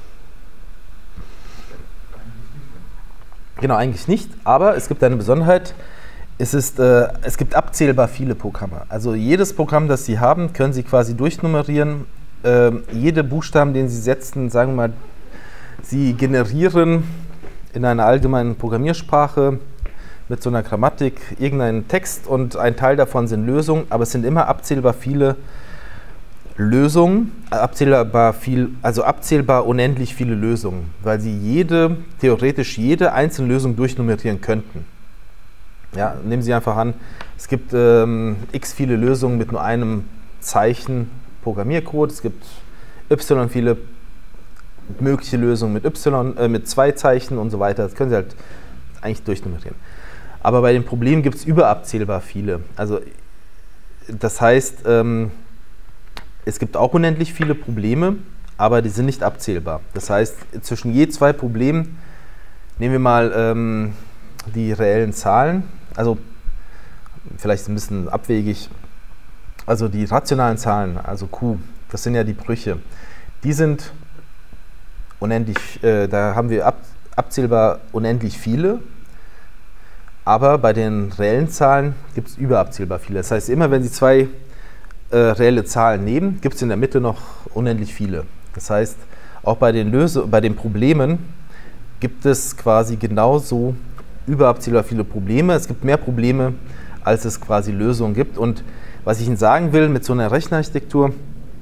Genau, eigentlich nicht, aber es gibt eine Besonderheit. Es, ist, äh, es gibt abzählbar viele Programme. Also jedes Programm, das Sie haben, können Sie quasi durchnummerieren. Äh, jede Buchstaben, den Sie setzen, sagen wir mal, Sie generieren in einer allgemeinen Programmiersprache mit so einer Grammatik irgendeinen Text und ein Teil davon sind Lösungen, aber es sind immer abzählbar viele Lösungen, abzählbar viel, also abzählbar unendlich viele Lösungen, weil Sie jede, theoretisch jede einzelne Lösung durchnummerieren könnten. Ja, nehmen Sie einfach an, es gibt ähm, x viele Lösungen mit nur einem Zeichen Programmiercode, es gibt y viele mögliche Lösungen mit y, äh, mit zwei Zeichen und so weiter, das können Sie halt eigentlich durchnummerieren. Aber bei den Problemen gibt es überabzählbar viele. Also das heißt, ähm, es gibt auch unendlich viele Probleme, aber die sind nicht abzählbar. Das heißt, zwischen je zwei Problemen, nehmen wir mal ähm, die reellen Zahlen, also vielleicht ein bisschen abwegig, also die rationalen Zahlen, also Q, das sind ja die Brüche, die sind unendlich, äh, da haben wir ab, abzählbar unendlich viele, aber bei den reellen Zahlen gibt es überabzählbar viele. Das heißt, immer wenn Sie zwei äh, reelle Zahlen nehmen, gibt es in der Mitte noch unendlich viele. Das heißt, auch bei den, Löse bei den Problemen gibt es quasi genauso überabzählbar viele Probleme. Es gibt mehr Probleme, als es quasi Lösungen gibt. Und was ich Ihnen sagen will mit so einer Rechenarchitektur,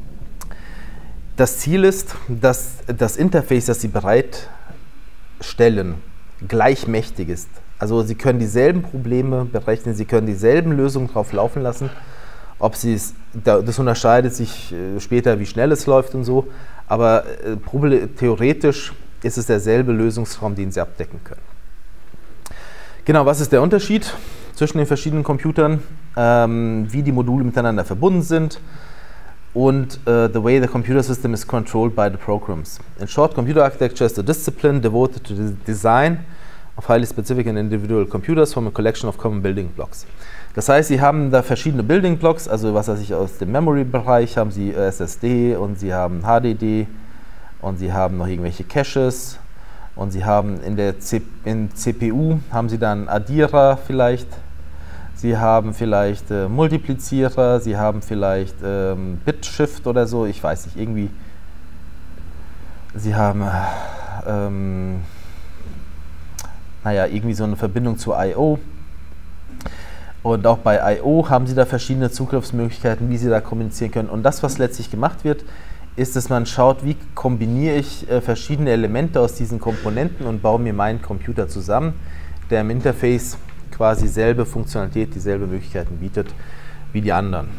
das Ziel ist, dass das Interface, das Sie bereitstellen, gleich mächtig ist. Also Sie können dieselben Probleme berechnen, Sie können dieselben Lösungen drauf laufen lassen. Ob Sie es, das unterscheidet sich später, wie schnell es läuft und so, aber theoretisch ist es derselbe Lösungsraum, den Sie abdecken können. Genau, was ist der Unterschied zwischen den verschiedenen Computern, ähm, wie die Module miteinander verbunden sind und uh, the way the computer system is controlled by the programs. In short, computer architecture is a discipline devoted to the design of highly specific and individual computers from a collection of common building blocks. Das heißt, Sie haben da verschiedene Building Blocks, also was weiß ich, aus dem Memory-Bereich haben Sie S S D und Sie haben H D D und Sie haben noch irgendwelche Caches und Sie haben in der C in C P U haben Sie dann Addierer vielleicht, Sie haben vielleicht äh, Multiplizierer, Sie haben vielleicht ähm, Bit-Shift oder so, ich weiß nicht, irgendwie, Sie haben ähm, naja, irgendwie so eine Verbindung zu I O. Und auch bei I O haben Sie da verschiedene Zugriffsmöglichkeiten, wie Sie da kommunizieren können. Und das, was letztlich gemacht wird, ist, dass man schaut, wie kombiniere ich äh, verschiedene Elemente aus diesen Komponenten und baue mir meinen Computer zusammen, der im Interface quasi dieselbe Funktionalität, dieselbe Möglichkeiten bietet wie die anderen.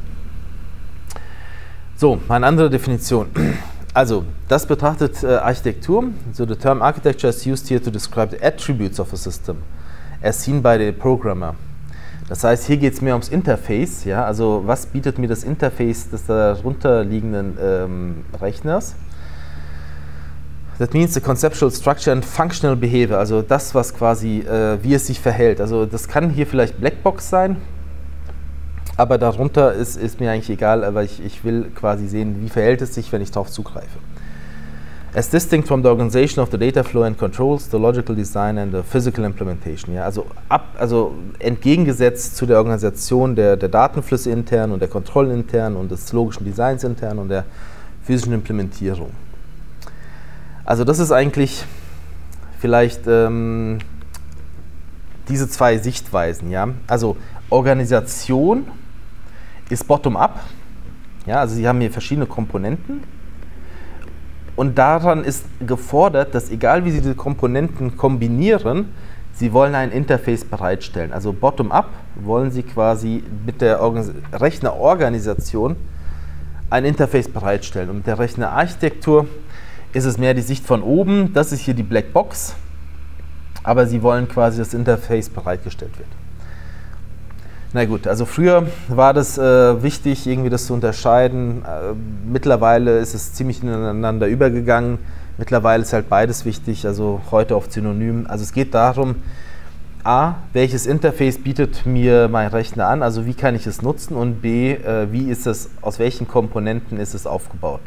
So, eine andere Definition. Also, das betrachtet äh, Architektur. So, the term architecture is used here to describe the attributes of a system, as seen by the programmer. Das heißt, hier geht es mehr ums Interface, ja, also was bietet mir das Interface des darunter liegenden ähm, Rechners? That means the conceptual structure and functional behavior, also das, was quasi, äh, wie es sich verhält. Also das kann hier vielleicht Blackbox sein, aber darunter ist, ist mir eigentlich egal, aber ich, ich will quasi sehen, wie verhält es sich, wenn ich darauf zugreife. As distinct from the organization of the data flow and controls, the logical design and the physical implementation. Ja, also, ab, also entgegengesetzt zu der Organisation der, der Datenflüsse intern und der Kontrollen intern und des logischen Designs intern und der physischen Implementierung. Also das ist eigentlich vielleicht ähm, diese zwei Sichtweisen. Ja? Also Organisation ist bottom-up. Ja? Also Sie haben hier verschiedene Komponenten. Und daran ist gefordert, dass egal wie Sie diese Komponenten kombinieren, Sie wollen ein Interface bereitstellen. Also bottom-up wollen Sie quasi mit der Organ- Rechnerorganisation ein Interface bereitstellen. Und mit der Rechnerarchitektur ist es mehr die Sicht von oben. Das ist hier die Blackbox. Aber Sie wollen quasi, dass das Interface bereitgestellt wird. Na gut, also früher war das äh, wichtig, irgendwie das zu unterscheiden. Äh, mittlerweile ist es ziemlich ineinander übergegangen. Mittlerweile ist halt beides wichtig, also heute oft synonym. Also es geht darum, a, welches Interface bietet mir mein Rechner an, also wie kann ich es nutzen, und b, äh, wie ist es, aus welchen Komponenten ist es aufgebaut.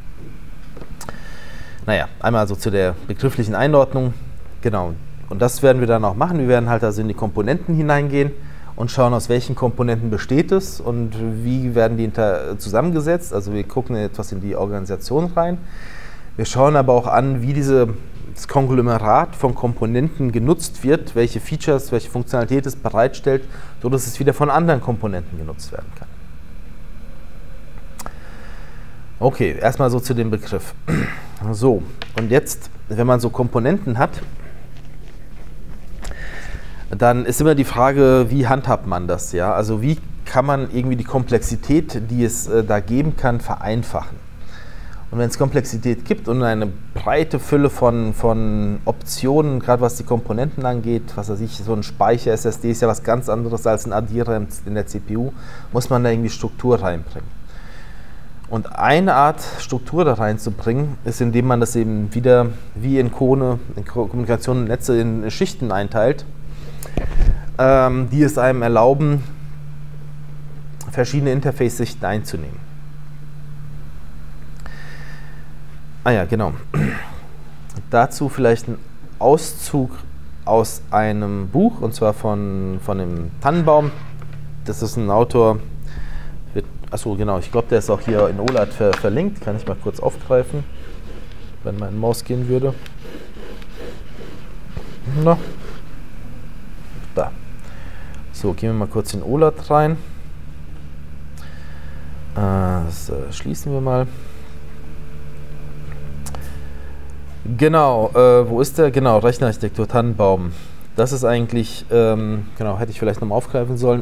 Naja, einmal also zu der begrifflichen Einordnung. Genau, und das werden wir dann auch machen. Wir werden halt also in die Komponenten hineingehen und schauen, aus welchen Komponenten besteht es und wie werden die zusammengesetzt. Also wir gucken etwas in die Organisation rein. Wir schauen aber auch an, wie dieses Konglomerat von Komponenten genutzt wird, welche Features, welche Funktionalität es bereitstellt, sodass es wieder von anderen Komponenten genutzt werden kann. Okay, erstmal so zu dem Begriff. So, und jetzt, wenn man so Komponenten hat, dann ist immer die Frage, wie handhabt man das? Ja? Also wie kann man irgendwie die Komplexität, die es äh, da geben kann, vereinfachen? Und wenn es Komplexität gibt und eine breite Fülle von, von Optionen, gerade was die Komponenten angeht, was weiß ich, so ein Speicher, S S D ist ja was ganz anderes als ein Addierer in der C P U, muss man da irgendwie Struktur reinbringen. Und eine Art, Struktur da reinzubringen, ist, indem man das eben wieder wie in Kone, in Kommunikation und Netze in Schichten einteilt, ähm, die es einem erlauben, verschiedene Interface-Sichten einzunehmen. Ah ja, genau. Dazu vielleicht ein Auszug aus einem Buch, und zwar von, von dem Tannenbaum. Das ist ein Autor, wird, achso genau, ich glaube, der ist auch hier in OLAT ver, verlinkt. Kann ich mal kurz aufgreifen, wenn meine Maus gehen würde. Na. Da. So, gehen wir mal kurz in OLAT rein. Äh, das äh, schließen wir mal. Genau, äh, wo ist der? Genau, Rechnerarchitektur Tannenbaum. Das ist eigentlich, ähm, genau, hätte ich vielleicht nochmal aufgreifen sollen.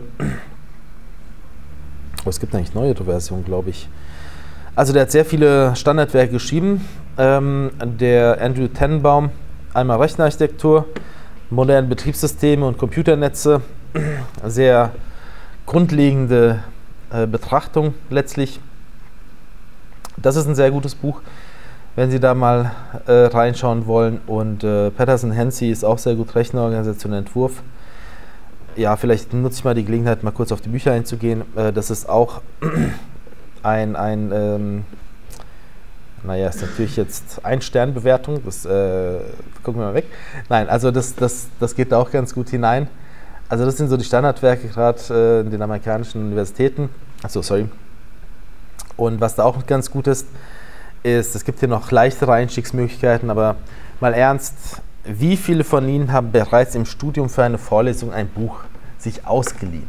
Oh, es gibt eigentlich neuere Versionen, glaube ich. Also der hat sehr viele Standardwerke geschrieben. Ähm, der Andrew Tannenbaum, einmal Rechnerarchitektur, moderne Betriebssysteme und Computernetze. Sehr grundlegende äh, Betrachtung letztlich. Das ist ein sehr gutes Buch, wenn Sie da mal äh, reinschauen wollen. Und äh, Patterson-Hensi ist auch sehr gut, Rechnerorganisation, Entwurf. Ja, vielleicht nutze ich mal die Gelegenheit, mal kurz auf die Bücher einzugehen. Äh, das ist auch ein, ein ähm, naja, ist natürlich jetzt Ein-Stern-Bewertung, das äh, gucken wir mal weg. Nein, also das, das, das geht da auch ganz gut hinein. Also das sind so die Standardwerke gerade äh, in den amerikanischen Universitäten. Achso, sorry. Und was da auch ganz gut ist, ist, es gibt hier noch leichtere Einstiegsmöglichkeiten, aber mal ernst, wie viele von Ihnen haben bereits im Studium für eine Vorlesung ein Buch sich ausgeliehen?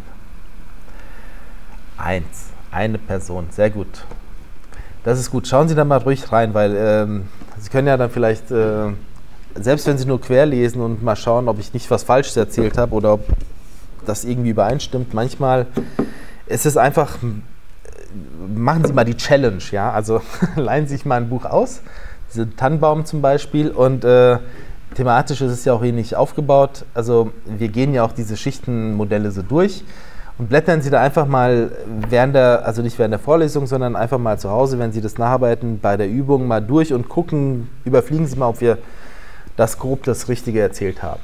Eins, eine Person, sehr gut. Das ist gut, schauen Sie da mal ruhig rein, weil ähm, Sie können ja dann vielleicht, äh, selbst wenn Sie nur quer lesen und mal schauen, ob ich nicht was Falsches erzählt habe oder ob das irgendwie übereinstimmt, manchmal ist es einfach, machen Sie mal die Challenge, ja, also leihen Sie sich mal ein Buch aus, diese Tannenbaum zum Beispiel, und äh, thematisch ist es ja auch ähnlich aufgebaut, also wir gehen ja auch diese Schichtenmodelle so durch und blättern Sie da einfach mal während der, also nicht während der Vorlesung, sondern einfach mal zu Hause, wenn Sie das nacharbeiten, bei der Übung mal durch und gucken, überfliegen Sie mal, ob wir das grob das Richtige erzählt haben.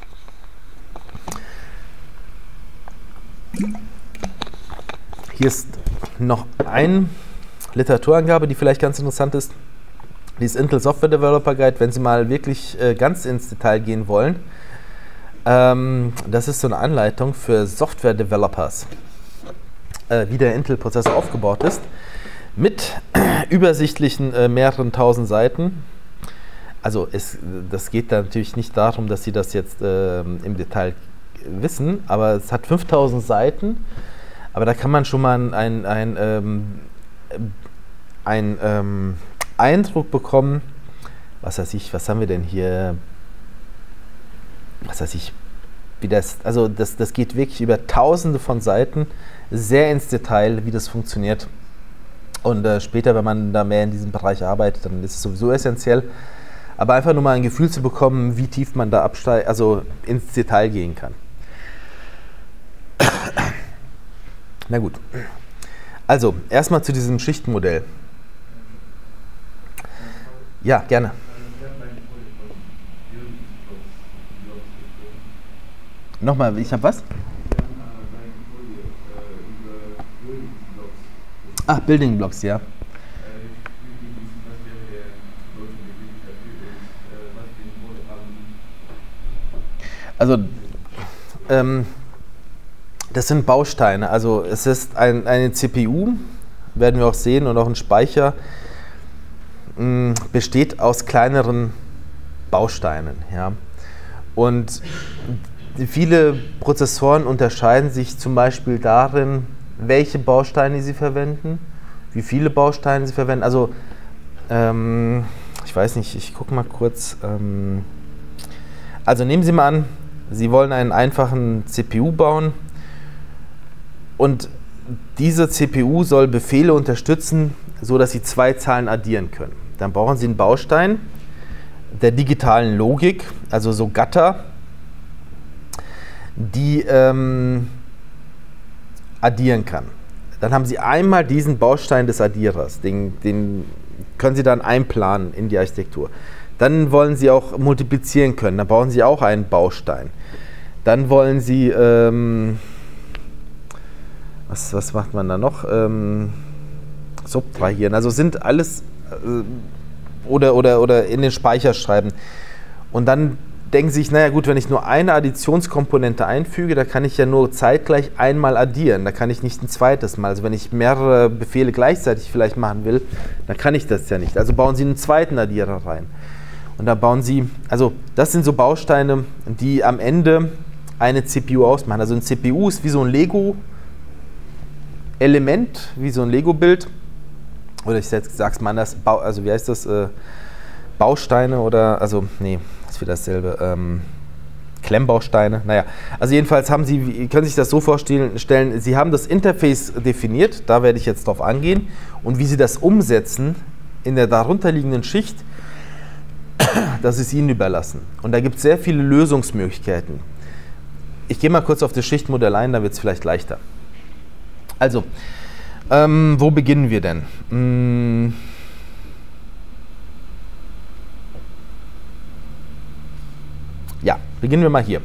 Hier ist noch eine Literaturangabe, die vielleicht ganz interessant ist. Dieses Intel Software Developer Guide, wenn Sie mal wirklich äh, ganz ins Detail gehen wollen. Ähm, das ist so eine Anleitung für Software Developers, äh, wie der Intel-Prozessor aufgebaut ist, mit übersichtlichen äh, mehreren tausend Seiten. Also es, das geht da natürlich nicht darum, dass Sie das jetzt äh, im Detail wissen, aber es hat fünftausend Seiten, aber da kann man schon mal ein, ein, ähm, ein ähm, Eindruck bekommen, was weiß ich, was haben wir denn hier, was weiß ich, wie das, also das, das geht wirklich über tausende von Seiten, sehr ins Detail, wie das funktioniert. Und äh, später, wenn man da mehr in diesem Bereich arbeitet, dann ist es sowieso essentiell. Aber einfach nur mal ein Gefühl zu bekommen, wie tief man da absteigt, also ins Detail gehen kann. Na gut. Also, erstmal zu diesem Schichtenmodell. Ja, gerne. Nochmal, ich habe was? Ach, Building Blocks, ja. Also, ähm, das sind Bausteine. Also, es ist ein, eine C P U, werden wir auch sehen, und auch ein Speicher, mh, besteht aus kleineren Bausteinen. Ja. Und viele Prozessoren unterscheiden sich zum Beispiel darin, welche Bausteine sie verwenden, wie viele Bausteine sie verwenden. Also, ähm, ich weiß nicht, ich gucke mal kurz. Ähm, also nehmen Sie mal an, Sie wollen einen einfachen C P U bauen und diese C P U soll Befehle unterstützen, sodass Sie zwei Zahlen addieren können. Dann brauchen Sie einen Baustein der digitalen Logik, also so Gatter, die ähm, addieren kann. Dann haben Sie einmal diesen Baustein des Addierers, den, den können Sie dann einplanen in die Architektur. Dann wollen Sie auch multiplizieren können, dann brauchen Sie auch einen Baustein. Dann wollen Sie, ähm, was, was macht man da noch? Ähm, subtrahieren, also sind alles, äh, oder, oder, oder in den Speicher schreiben. Und dann denken Sie sich, naja gut, wenn ich nur eine Additionskomponente einfüge, da kann ich ja nur zeitgleich einmal addieren, da kann ich nicht ein zweites Mal. Also wenn ich mehrere Befehle gleichzeitig vielleicht machen will, dann kann ich das ja nicht. Also bauen Sie einen zweiten Addierer rein. Und da bauen Sie, also das sind so Bausteine, die am Ende eine C P U ausmachen. Also ein C P U ist wie so ein Lego-Element, wie so ein Lego-Bild. Oder ich sag's mal anders, also wie heißt das, Bausteine oder, also nee, ist wieder dasselbe, ähm, Klemmbausteine, naja. Also jedenfalls haben Sie, können Sie sich das so vorstellen, Sie haben das Interface definiert, da werde ich jetzt drauf angehen, und wie Sie das umsetzen in der darunterliegenden Schicht, das ist Ihnen überlassen. Und da gibt es sehr viele Lösungsmöglichkeiten. Ich gehe mal kurz auf das Schichtmodell ein, da wird es vielleicht leichter. Also, ähm, wo beginnen wir denn? Hm, ja, beginnen wir mal hier.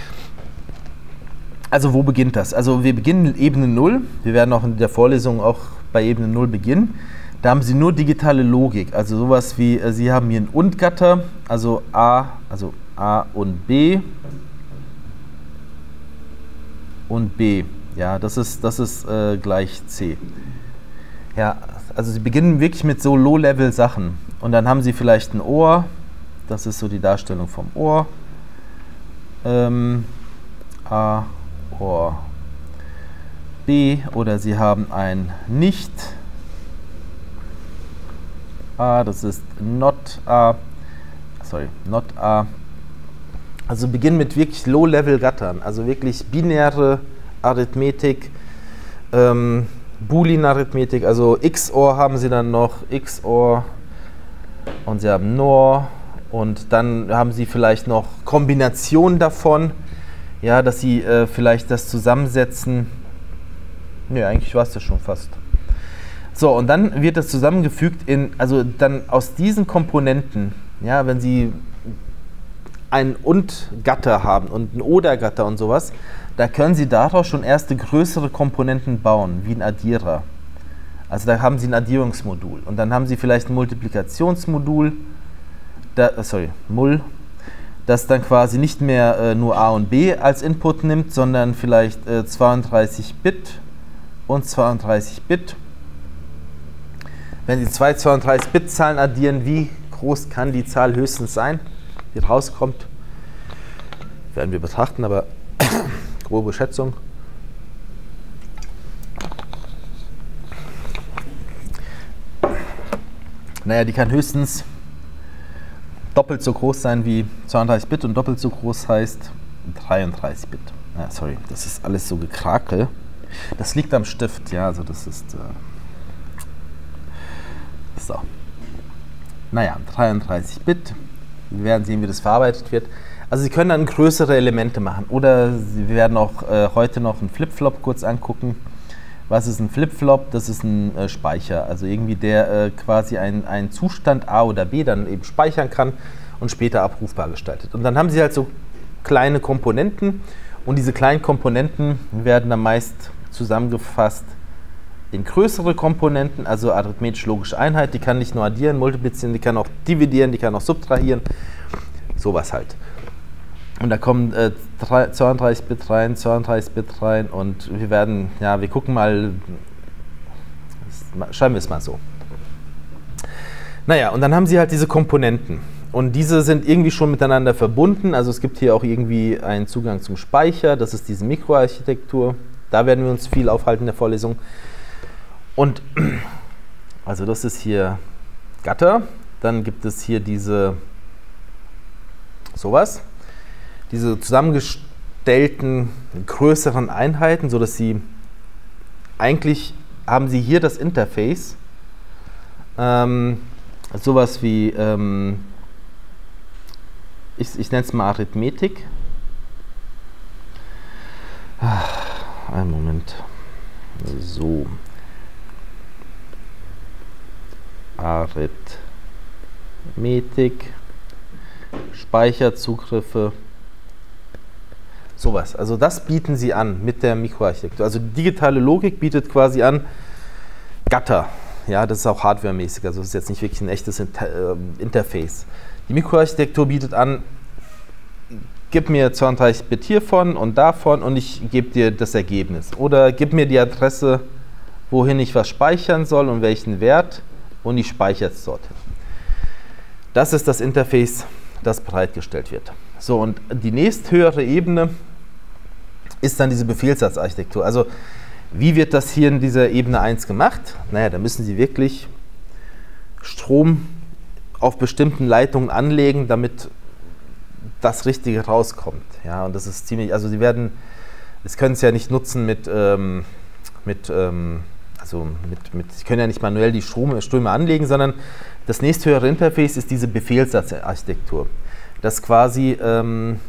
Also wo beginnt das? Also wir beginnen Ebene null. Wir werden auch in der Vorlesung auch bei Ebene null beginnen. Da haben Sie nur digitale Logik, also sowas wie, äh, Sie haben hier ein Und-Gatter, also A, also A und B und B. Ja, das ist, das ist äh, gleich C. Ja, also Sie beginnen wirklich mit so Low-Level-Sachen. Und dann haben Sie vielleicht ein Ohr, das ist so die Darstellung vom Ohr. Ähm, A, Ohr, B, oder Sie haben ein Nicht. A, das ist not A, sorry, not A. Also beginnen mit wirklich Low-Level-Gattern, also wirklich binäre Arithmetik, ähm, Boolean-Arithmetik, also X O R haben Sie dann noch, X O R, und Sie haben N O R, und dann haben Sie vielleicht noch Kombinationen davon, ja, dass Sie äh, vielleicht das zusammensetzen. Ne, eigentlich war es das schon fast. So, und dann wird das zusammengefügt in, also dann aus diesen Komponenten, ja, wenn Sie ein Und-Gatter haben und ein Oder-Gatter und sowas, da können Sie daraus schon erste größere Komponenten bauen, wie ein Addierer. Also da haben Sie ein Addierungsmodul und dann haben Sie vielleicht ein Multiplikationsmodul, da, sorry, Mul, das dann quasi nicht mehr äh, nur A und B als Input nimmt, sondern vielleicht äh, zweiunddreißig Bit und zweiunddreißig Bit. Wenn Sie zwei zweiunddreißig Bit Zahlen addieren, wie groß kann die Zahl höchstens sein, die rauskommt? Werden wir betrachten, aber grobe Schätzung. Naja, die kann höchstens doppelt so groß sein wie zweiunddreißig Bit und doppelt so groß heißt dreiunddreißig Bit. Ja, sorry, das ist alles so gekrakel. Das liegt am Stift, ja, also das ist äh so. Naja, dreiunddreißig Bit. Wir werden sehen, wie das verarbeitet wird. Also Sie können dann größere Elemente machen oder Sie werden auch äh, heute noch einen Flip-Flop kurz angucken. Was ist ein Flip-Flop? Das ist ein äh, Speicher, also irgendwie der äh, quasi einen Zustand A oder B dann eben speichern kann und später abrufbar gestaltet. Und dann haben Sie halt so kleine Komponenten und diese kleinen Komponenten werden dann meist zusammengefasst in größere Komponenten, also arithmetisch-logische Einheit, die kann nicht nur addieren, multiplizieren, die kann auch dividieren, die kann auch subtrahieren, sowas halt. Und da kommen äh, zweiunddreißig Bit rein, zweiunddreißig Bit rein und wir werden, ja, wir gucken mal, schreiben wir es mal so. Naja, und dann haben Sie halt diese Komponenten und diese sind irgendwie schon miteinander verbunden, also es gibt hier auch irgendwie einen Zugang zum Speicher, das ist diese Mikroarchitektur, da werden wir uns viel aufhalten in der Vorlesung. Und also das ist hier Gatter, dann gibt es hier diese sowas. Diese zusammengestellten größeren Einheiten, sodass Sie eigentlich haben Sie hier das Interface, ähm, sowas wie, ähm, ich, ich nenne es mal Arithmetik. Ah, einen Moment. So. Arithmetik, Speicherzugriffe. Sowas, also das bieten Sie an mit der Mikroarchitektur. Also digitale Logik bietet quasi an Gatter, ja, das ist auch hardwaremäßig, also das ist jetzt nicht wirklich ein echtes Inter äh, Interface. Die Mikroarchitektur bietet an, gib mir zweiunddreißig Bit hiervon und davon und ich gebe dir das Ergebnis. Oder gib mir die Adresse, wohin ich was speichern soll und welchen Wert und ich speichere es dorthin. Das ist das Interface, das bereitgestellt wird. So, und die nächsthöhere Ebene ist dann diese Befehlssatzarchitektur. Also, wie wird das hier in dieser Ebene eins gemacht? Naja, da müssen Sie wirklich Strom auf bestimmten Leitungen anlegen, damit das Richtige rauskommt. Ja, und das ist ziemlich, also Sie werden, Sie können es ja nicht nutzen mit, ähm, mit, ähm, also mit, mit, Sie können ja nicht manuell die Strome, Ströme anlegen, sondern das nächsthöhere Interface ist diese Befehlssatzarchitektur. Dass quasi ähm,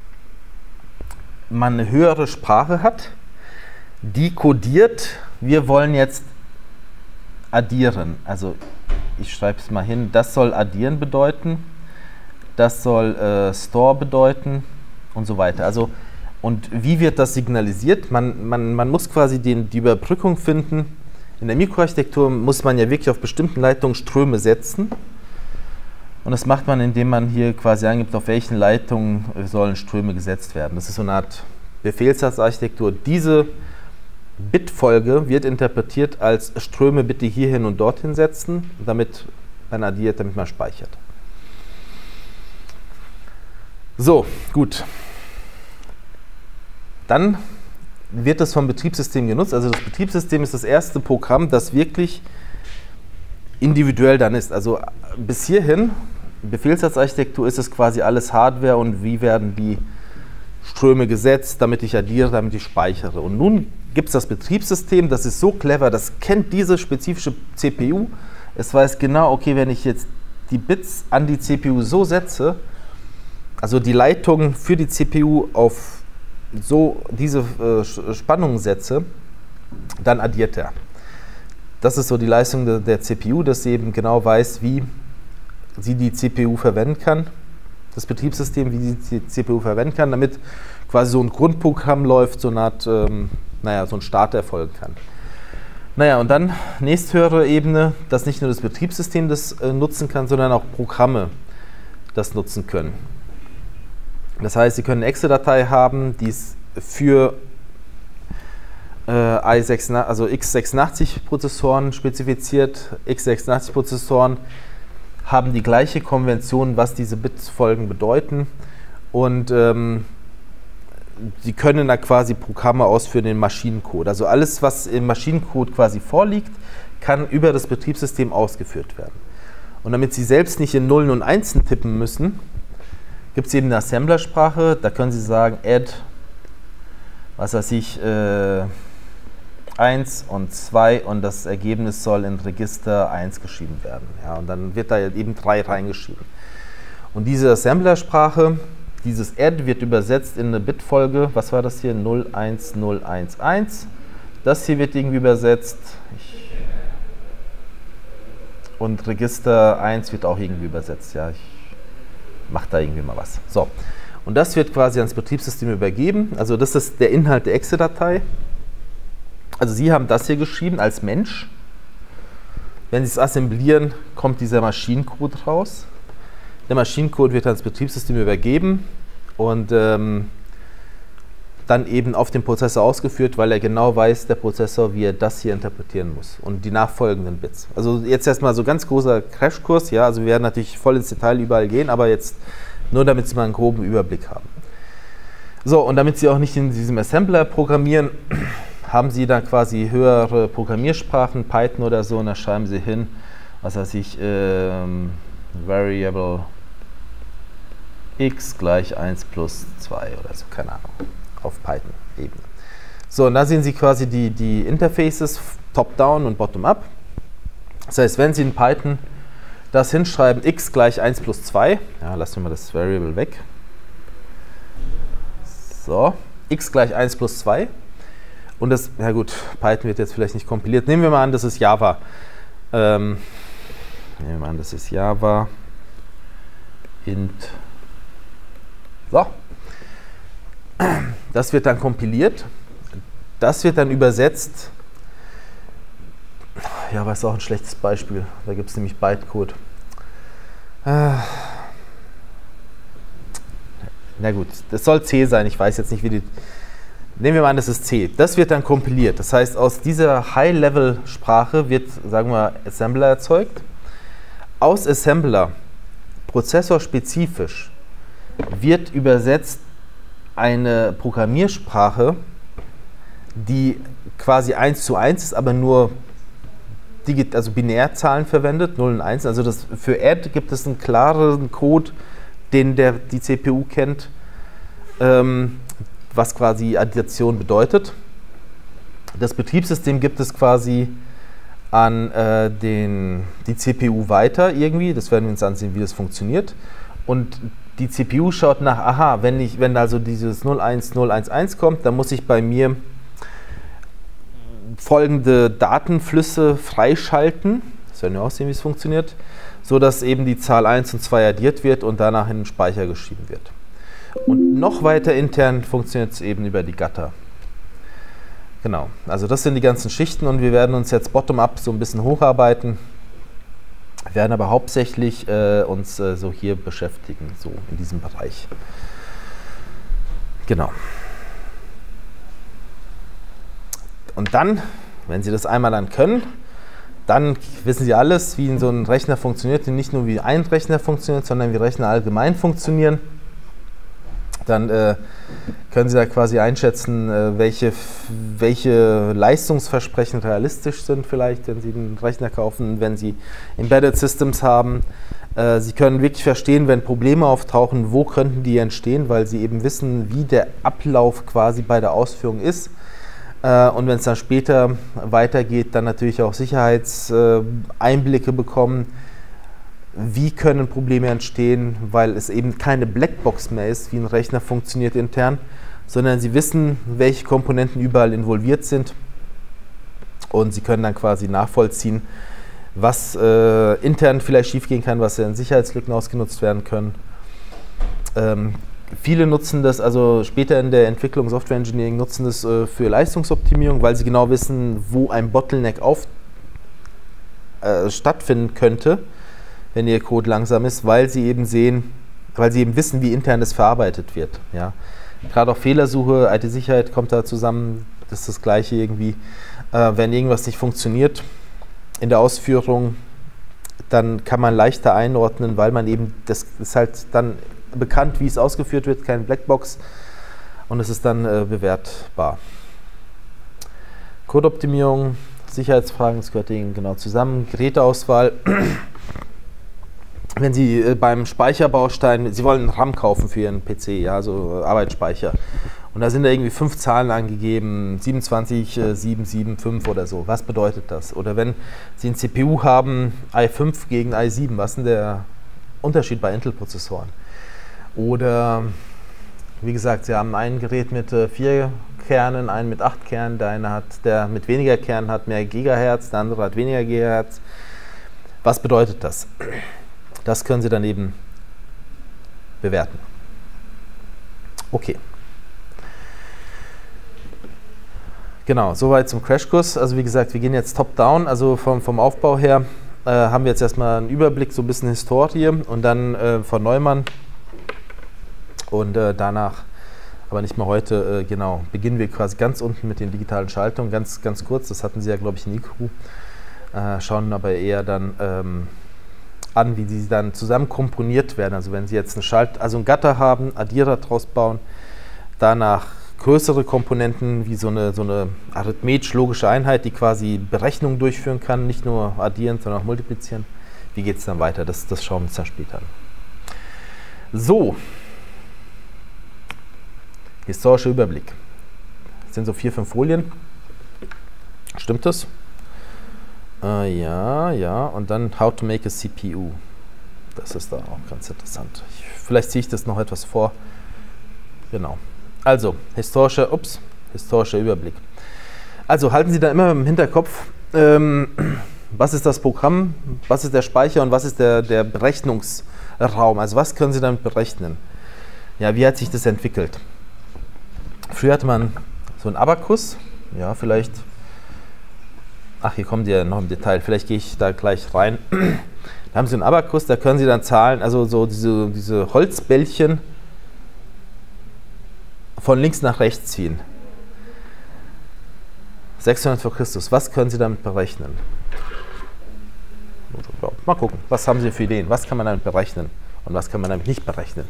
man eine höhere Sprache hat, die kodiert, wir wollen jetzt addieren. Also ich schreibe es mal hin, das soll addieren bedeuten, das soll äh, Store bedeuten und so weiter. Also, und wie wird das signalisiert? Man, man, man muss quasi den, die Überbrückung finden. In der Mikroarchitektur muss man ja wirklich auf bestimmten Leitungen Ströme setzen. Und das macht man, indem man hier quasi angibt, auf welchen Leitungen sollen Ströme gesetzt werden. Das ist so eine Art Befehlssatzarchitektur. Diese Bitfolge wird interpretiert als Ströme bitte hierhin und dorthin setzen, damit man addiert, damit man speichert. So, gut. Dann wird das vom Betriebssystem genutzt. Also das Betriebssystem ist das erste Programm, das wirklich individuell dann ist. Also bis hierhin, Befehlssatzarchitektur, ist es quasi alles Hardware und wie werden die Ströme gesetzt, damit ich addiere, damit ich speichere. Und nun gibt es das Betriebssystem, das ist so clever, das kennt diese spezifische C P U. Es weiß genau, okay, wenn ich jetzt die Bits an die C P U so setze, also die Leitung für die C P U auf so diese äh, Spannung setze, dann addiert er. Das ist so die Leistung der, der C P U, dass sie eben genau weiß, wie sie die C P U verwenden kann, das Betriebssystem, wie sie die C P U verwenden kann, damit quasi so ein Grundprogramm läuft, so eine Art, ähm, naja, so ein Start erfolgen kann. Naja, und dann nächsthöhere Ebene, dass nicht nur das Betriebssystem das äh, nutzen kann, sondern auch Programme das nutzen können. Das heißt, Sie können eine Excel-Datei haben, die es für äh, i sechs, also x sechsundachtzig Prozessoren spezifiziert. x sechsundachtzig Prozessoren haben die gleiche Konvention, was diese Bitfolgen bedeuten. Und ähm, die können da quasi Programme ausführen in Maschinencode. Also alles, was im Maschinencode quasi vorliegt, kann über das Betriebssystem ausgeführt werden. Und damit Sie selbst nicht in Nullen und Einsen tippen müssen, gibt es eben eine Assemblersprache. Da können Sie sagen, add, was weiß ich, äh, eins und zwei und das Ergebnis soll in Register eins geschrieben werden. Ja, und dann wird da eben drei reingeschrieben. Und diese Assemblersprache, dieses add wird übersetzt in eine Bitfolge. Was war das hier? null eins null eins eins. Das hier wird irgendwie übersetzt. Ich und Register eins wird auch irgendwie übersetzt. Ja, ich mache da irgendwie mal was. So. Und das wird quasi ans Betriebssystem übergeben. Also das ist der Inhalt der Exe-Datei. Also Sie haben das hier geschrieben als Mensch. Wenn Sie es assemblieren, kommt dieser Maschinencode raus. Der Maschinencode wird ans Betriebssystem übergeben und ähm, dann eben auf dem Prozessor ausgeführt, weil er genau weiß, der Prozessor, wie er das hier interpretieren muss und die nachfolgenden Bits. Also jetzt erstmal so ganz großer Crashkurs, ja, also wir werden natürlich voll ins Detail überall gehen, aber jetzt nur damit Sie mal einen groben Überblick haben. So, und damit Sie auch nicht in diesem Assembler programmieren, haben Sie dann quasi höhere Programmiersprachen, Python oder so, und da schreiben Sie hin, was weiß ich, ähm, Variable x gleich eins plus zwei oder so, keine Ahnung, auf Python-Ebene. So, und da sehen Sie quasi die, die Interfaces, Top-Down und Bottom-Up. Das heißt, wenn Sie in Python das hinschreiben, x gleich eins plus zwei, ja, lassen wir mal das Variable weg. So, x gleich eins plus zwei. Und das, ja gut, Python wird jetzt vielleicht nicht kompiliert. Nehmen wir mal an, das ist Java. Ähm, nehmen wir mal an, das ist Java int. So. Das wird dann kompiliert. Das wird dann übersetzt. Java ist auch ein schlechtes Beispiel. Da gibt es nämlich Bytecode. Ah. Na gut, das soll C sein. Ich weiß jetzt nicht, wie die. Nehmen wir mal an, das ist C. Das wird dann kompiliert. Das heißt, aus dieser High-Level-Sprache wird, sagen wir, Assembler erzeugt. Aus Assembler, prozessorspezifisch, wird übersetzt eine Programmiersprache, die quasi eins zu eins ist, aber nur digit, also Binärzahlen verwendet, null und eins. Also das, für add gibt es einen klaren Code, den der, die C P U kennt, ähm, was quasi Addition bedeutet. Das Betriebssystem gibt es quasi an äh, den, die C P U weiter irgendwie. Das werden wir uns ansehen, wie das funktioniert. Und die C P U schaut nach, aha, wenn, ich, wenn also dieses null eins null eins eins kommt, dann muss ich bei mir folgende Datenflüsse freischalten. Das werden wir auch sehen, wie es funktioniert. So dass eben die Zahl eins und zwei addiert wird und danach in den Speicher geschrieben wird. Und noch weiter intern funktioniert es eben über die Gatter. Genau, also das sind die ganzen Schichten und wir werden uns jetzt bottom-up so ein bisschen hocharbeiten, werden aber hauptsächlich äh, uns äh, so hier beschäftigen, so in diesem Bereich. Genau. Und dann, wenn Sie das einmal dann können, dann wissen Sie alles, wie so ein Rechner funktioniert, nicht nur wie ein Rechner funktioniert, sondern wie Rechner allgemein funktionieren. Dann äh, können Sie da quasi einschätzen, äh, welche, welche Leistungsversprechen realistisch sind vielleicht, wenn Sie einen Rechner kaufen, wenn Sie Embedded Systems haben. Äh, Sie können wirklich verstehen, wenn Probleme auftauchen, wo könnten die entstehen, weil Sie eben wissen, wie der Ablauf quasi bei der Ausführung ist. Äh, und wenn es dann später weitergeht, dann natürlich auch Sicherheitseinblicke bekommen. Wie können Probleme entstehen, weil es eben keine Blackbox mehr ist, wie ein Rechner funktioniert intern, sondern Sie wissen, welche Komponenten überall involviert sind und Sie können dann quasi nachvollziehen, was äh, intern vielleicht schiefgehen kann, was in Sicherheitslücken ausgenutzt werden können. Ähm, viele nutzen das, also später in der Entwicklung, Software Engineering, nutzen das äh, für Leistungsoptimierung, weil sie genau wissen, wo ein Bottleneck auf, äh, stattfinden könnte, wenn Ihr Code langsam ist, weil Sie eben sehen, weil Sie eben wissen, wie intern das verarbeitet wird. Ja. Gerade auch Fehlersuche, I T-Sicherheit kommt da zusammen. Das ist das Gleiche irgendwie. Äh, wenn irgendwas nicht funktioniert in der Ausführung, dann kann man leichter einordnen, weil man eben, das ist halt dann bekannt, wie es ausgeführt wird, keine Blackbox, und es ist dann äh, bewertbar. Codeoptimierung, Sicherheitsfragen, das gehört eben genau zusammen. Geräteauswahl. Wenn Sie äh, beim Speicherbaustein, Sie wollen RAM kaufen für Ihren P C, ja, also äh, Arbeitsspeicher, und da sind da irgendwie fünf Zahlen angegeben, siebenundzwanzig, äh, sieben sieben fünf oder so. Was bedeutet das? Oder wenn Sie einen C P U haben, i fünf gegen i sieben, was ist denn der Unterschied bei Intel-Prozessoren? Oder, wie gesagt, Sie haben ein Gerät mit äh, vier Kernen, einen mit acht Kernen, der eine hat, der mit weniger Kernen hat mehr Gigahertz, der andere hat weniger Gigahertz. Was bedeutet das? Das können Sie dann eben bewerten. Okay. Genau, soweit zum Crashkurs. Also wie gesagt, wir gehen jetzt top-down, also vom, vom Aufbau her äh, haben wir jetzt erstmal einen Überblick, so ein bisschen Historie und dann äh, von Neumann und äh, danach, aber nicht mehr heute, äh, genau, beginnen wir quasi ganz unten mit den digitalen Schaltungen, ganz, ganz kurz, das hatten Sie ja, glaube ich, in I Q, äh, schauen aber eher dann ähm, an, wie die dann zusammen komponiert werden. Also wenn Sie jetzt einen Schalt, also ein Gatter haben, Addierer draus bauen, danach größere Komponenten wie so eine, so eine arithmetisch-logische Einheit, die quasi Berechnungen durchführen kann, nicht nur addieren, sondern auch multiplizieren. Wie geht es dann weiter? Das, das schauen wir uns dann später an. So, historischer Überblick. Das sind so vier, fünf Folien. Stimmt das? Äh, ja, ja, und dann How to make a C P U. Das ist da auch ganz interessant. Ich, vielleicht ziehe ich das noch etwas vor. Genau. Also, historischer, ups, historischer Überblick. Also, halten Sie da immer im Hinterkopf, ähm, was ist das Programm, was ist der Speicher und was ist der, der Berechnungsraum. Also, was können Sie damit berechnen? Ja, wie hat sich das entwickelt? Früher hatte man so einen Abakus, ja, vielleicht. Ach, hier kommen die ja noch im Detail, vielleicht gehe ich da gleich rein. Da haben Sie einen Abakus, da können Sie dann Zahlen, also so diese, diese Holzbällchen von links nach rechts ziehen. sechshundert vor Christus, was können Sie damit berechnen? Mal gucken, was haben Sie für Ideen, was kann man damit berechnen und was kann man damit nicht berechnen?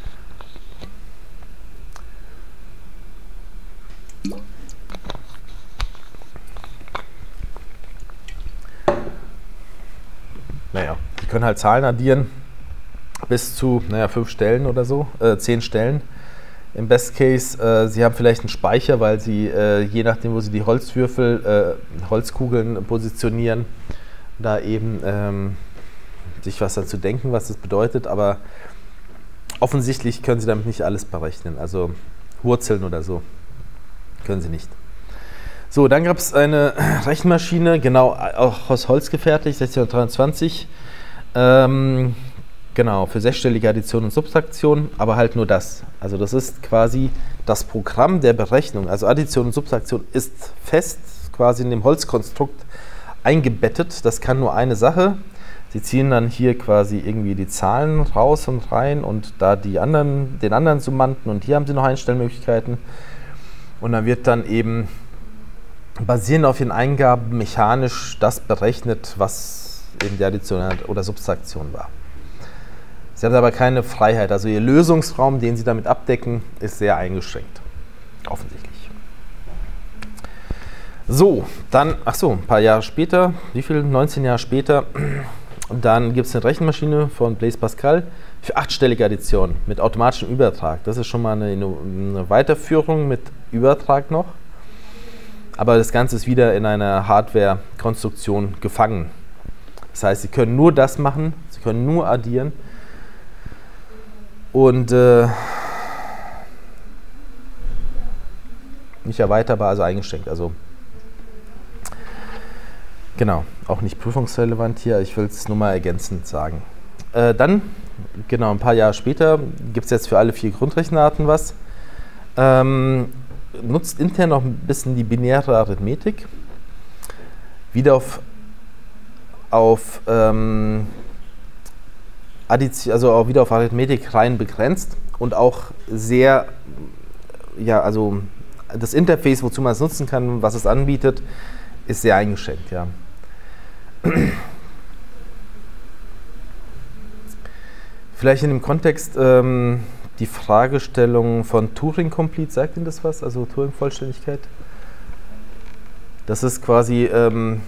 Naja, die können halt Zahlen addieren bis zu, naja, fünf Stellen oder so, äh, zehn Stellen. Im Best Case, äh, Sie haben vielleicht einen Speicher, weil Sie, äh, je nachdem, wo Sie die Holzwürfel, äh, Holzkugeln positionieren, da eben ähm, sich was dazu denken, was das bedeutet, aber offensichtlich können Sie damit nicht alles berechnen, also Wurzeln oder so können Sie nicht. So, dann gab es eine Rechenmaschine, genau, auch aus Holz gefertigt, sechzehnhundertdreiundzwanzig, ähm, genau, für sechsstellige Addition und Subtraktion, aber halt nur das. Also das ist quasi das Programm der Berechnung. Also Addition und Subtraktion ist fest quasi in dem Holzkonstrukt eingebettet. Das kann nur eine Sache. Sie ziehen dann hier quasi irgendwie die Zahlen raus und rein und da die anderen, den anderen Summanden, und hier haben Sie noch Einstellmöglichkeiten. Und dann wird dann eben basierend auf den Eingaben mechanisch das berechnet, was eben die Addition oder Subtraktion war. Sie haben aber keine Freiheit, also Ihr Lösungsraum, den Sie damit abdecken, ist sehr eingeschränkt, offensichtlich. So, dann, ach so, ein paar Jahre später, wie viel? neunzehn Jahre später, dann gibt es eine Rechenmaschine von Blaise Pascal für achtstellige Addition mit automatischem Übertrag. Das ist schon mal eine, eine Weiterführung mit Übertrag noch. Aber das Ganze ist wieder in einer Hardware-Konstruktion gefangen. Das heißt, Sie können nur das machen, Sie können nur addieren und äh, nicht erweiterbar, also eingeschränkt. Also genau, auch nicht prüfungsrelevant hier, ich will es nur mal ergänzend sagen. Äh, dann, genau, ein paar Jahre später gibt es jetzt für alle vier Grundrechenarten was. Ähm, nutzt intern noch ein bisschen die binäre Arithmetik, wieder auf, auf ähm, Addition, also auch wieder auf Arithmetik rein begrenzt und auch sehr, ja, also das Interface, wozu man es nutzen kann, was es anbietet, ist sehr eingeschränkt, ja. Vielleicht in dem Kontext ähm, die Fragestellung von Turing Complete, sagt Ihnen das was? Also Turing-Vollständigkeit? Das ist quasi, ähm,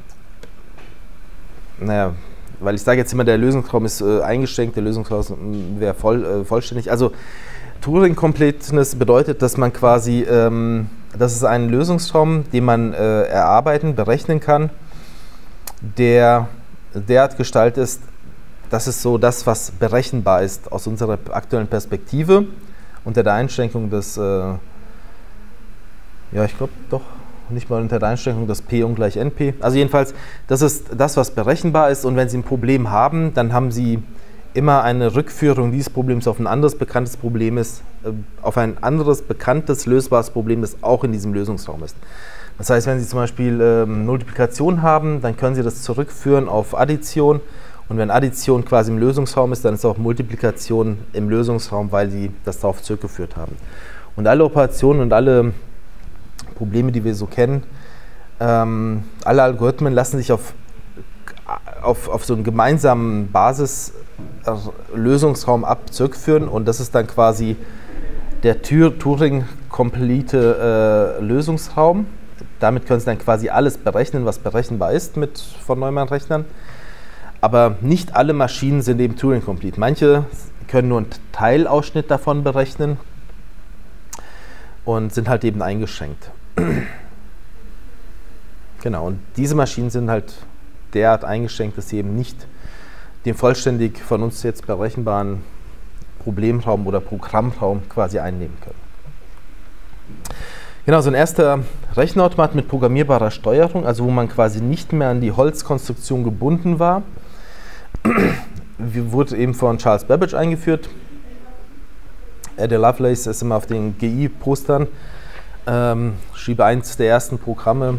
naja, weil ich sage jetzt immer, der Lösungsraum ist äh, eingeschränkt, der Lösungsraum wäre voll, äh, vollständig. Also Turing Completeness bedeutet, dass man quasi, ähm, das ist ein Lösungsraum, den man äh, erarbeiten, berechnen kann, der derart gestaltet ist, das ist so das, was berechenbar ist aus unserer aktuellen Perspektive, unter der Einschränkung des, äh, ja, ich glaube doch, nicht mal unter der Einschränkung des P ungleich N P. Also jedenfalls, das ist das, was berechenbar ist, und wenn Sie ein Problem haben, dann haben Sie immer eine Rückführung dieses Problems auf ein anderes bekanntes Problem ist, äh, auf ein anderes bekanntes lösbares Problem, das auch in diesem Lösungsraum ist. Das heißt, wenn Sie zum Beispiel äh, Multiplikation haben, dann können Sie das zurückführen auf Addition. Und wenn Addition quasi im Lösungsraum ist, dann ist auch Multiplikation im Lösungsraum, weil sie das darauf zurückgeführt haben. Und alle Operationen und alle Probleme, die wir so kennen, ähm, alle Algorithmen lassen sich auf, auf, auf so einen gemeinsamen Basis-Lösungsraum ab zurückführen, und das ist dann quasi der Turing-complete äh, Lösungsraum. Damit können Sie dann quasi alles berechnen, was berechenbar ist mit von Neumann-Rechnern. Aber nicht alle Maschinen sind eben Turing-complete. Manche können nur einen Teilausschnitt davon berechnen und sind halt eben eingeschränkt. Genau, und diese Maschinen sind halt derart eingeschränkt, dass sie eben nicht den vollständig von uns jetzt berechenbaren Problemraum oder Programmraum quasi einnehmen können. Genau, so ein erster Rechenautomat mit programmierbarer Steuerung, also wo man quasi nicht mehr an die Holzkonstruktion gebunden war, wurde eben von Charles Babbage eingeführt. Ada Lovelace ist immer auf den G I-Postern, ähm, schrieb eins der ersten Programme.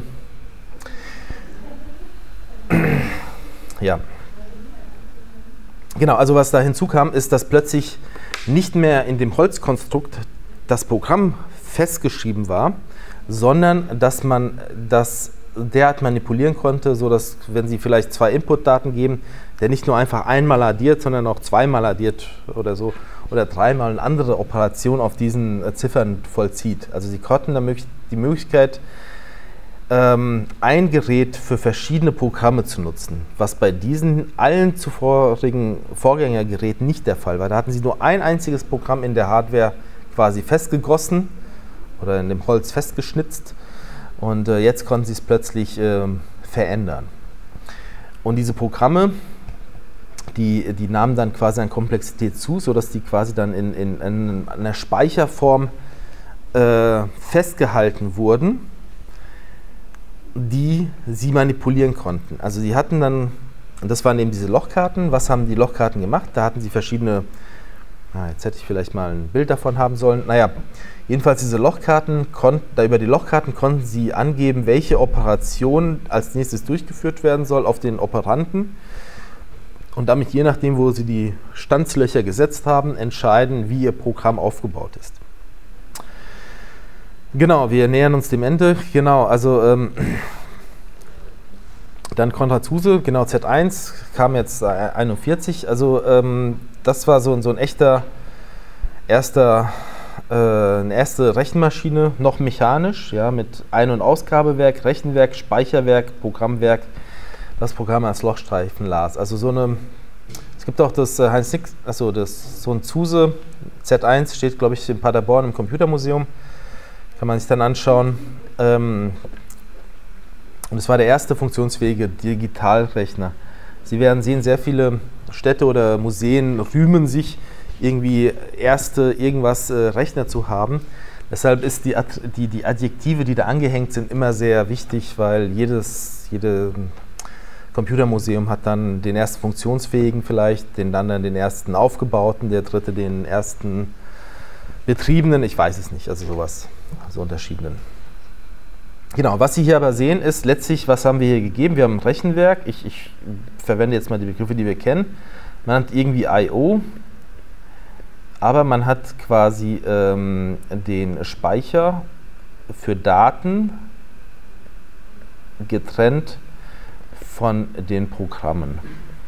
Ja. Genau, also was da hinzukam, ist, dass plötzlich nicht mehr in dem Holzkonstrukt das Programm festgeschrieben war, sondern dass man das derart manipulieren konnte, sodass, wenn Sie vielleicht zwei Inputdaten geben, der nicht nur einfach einmal addiert, sondern auch zweimal addiert oder so, oder dreimal eine andere Operation auf diesen äh, Ziffern vollzieht. Also Sie konnten dann die Möglichkeit, ähm, ein Gerät für verschiedene Programme zu nutzen, was bei diesen allen zuvorigen Vorgängergeräten nicht der Fall war. Da hatten Sie nur ein einziges Programm in der Hardware quasi festgegossen oder in dem Holz festgeschnitzt, und äh, jetzt konnten Sie es plötzlich äh, verändern. Und diese Programme, die, die nahmen dann quasi an Komplexität zu, sodass die quasi dann in, in, in einer Speicherform äh, festgehalten wurden, die Sie manipulieren konnten. Also Sie hatten dann, und das waren eben diese Lochkarten. Was haben die Lochkarten gemacht? Da hatten Sie verschiedene, na, jetzt hätte ich vielleicht mal ein Bild davon haben sollen. Naja, jedenfalls diese Lochkarten, da über die Lochkarten konnten Sie angeben, welche Operation als nächstes durchgeführt werden soll auf den Operanten, und damit, je nachdem, wo Sie die Standslöcher gesetzt haben, entscheiden, wie Ihr Programm aufgebaut ist. Genau, wir nähern uns dem Ende. Genau, also ähm, dann Konrad Zuse, genau, Z eins kam jetzt einundvierzig. Also ähm, das war so, so ein echter erster äh, eine erste Rechenmaschine, noch mechanisch, ja, mit Ein- und Ausgabewerk, Rechenwerk, Speicherwerk, Programmwerk, das Programm als Lochstreifen las. Also so eine, es gibt auch das äh, Heinz Nix, also das so ein Zuse Z eins steht, glaube ich, in Paderborn im Computermuseum. Kann man sich dann anschauen. Ähm, und es war der erste funktionsfähige Digitalrechner. Sie werden sehen, sehr viele Städte oder Museen rühmen sich, irgendwie erste irgendwas äh, Rechner zu haben. Deshalb ist die, die, die Adjektive, die da angehängt sind, immer sehr wichtig, weil jedes jede Computermuseum hat dann den ersten funktionsfähigen vielleicht, den anderen den ersten aufgebauten, der dritte den ersten betriebenen, ich weiß es nicht, also sowas, so unterschiedenen. Genau, was Sie hier aber sehen ist letztlich, was haben wir hier gegeben? Wir haben ein Rechenwerk, ich, ich verwende jetzt mal die Begriffe, die wir kennen. Man hat irgendwie I O, aber man hat quasi ähm, den Speicher für Daten getrennt von den Programmen.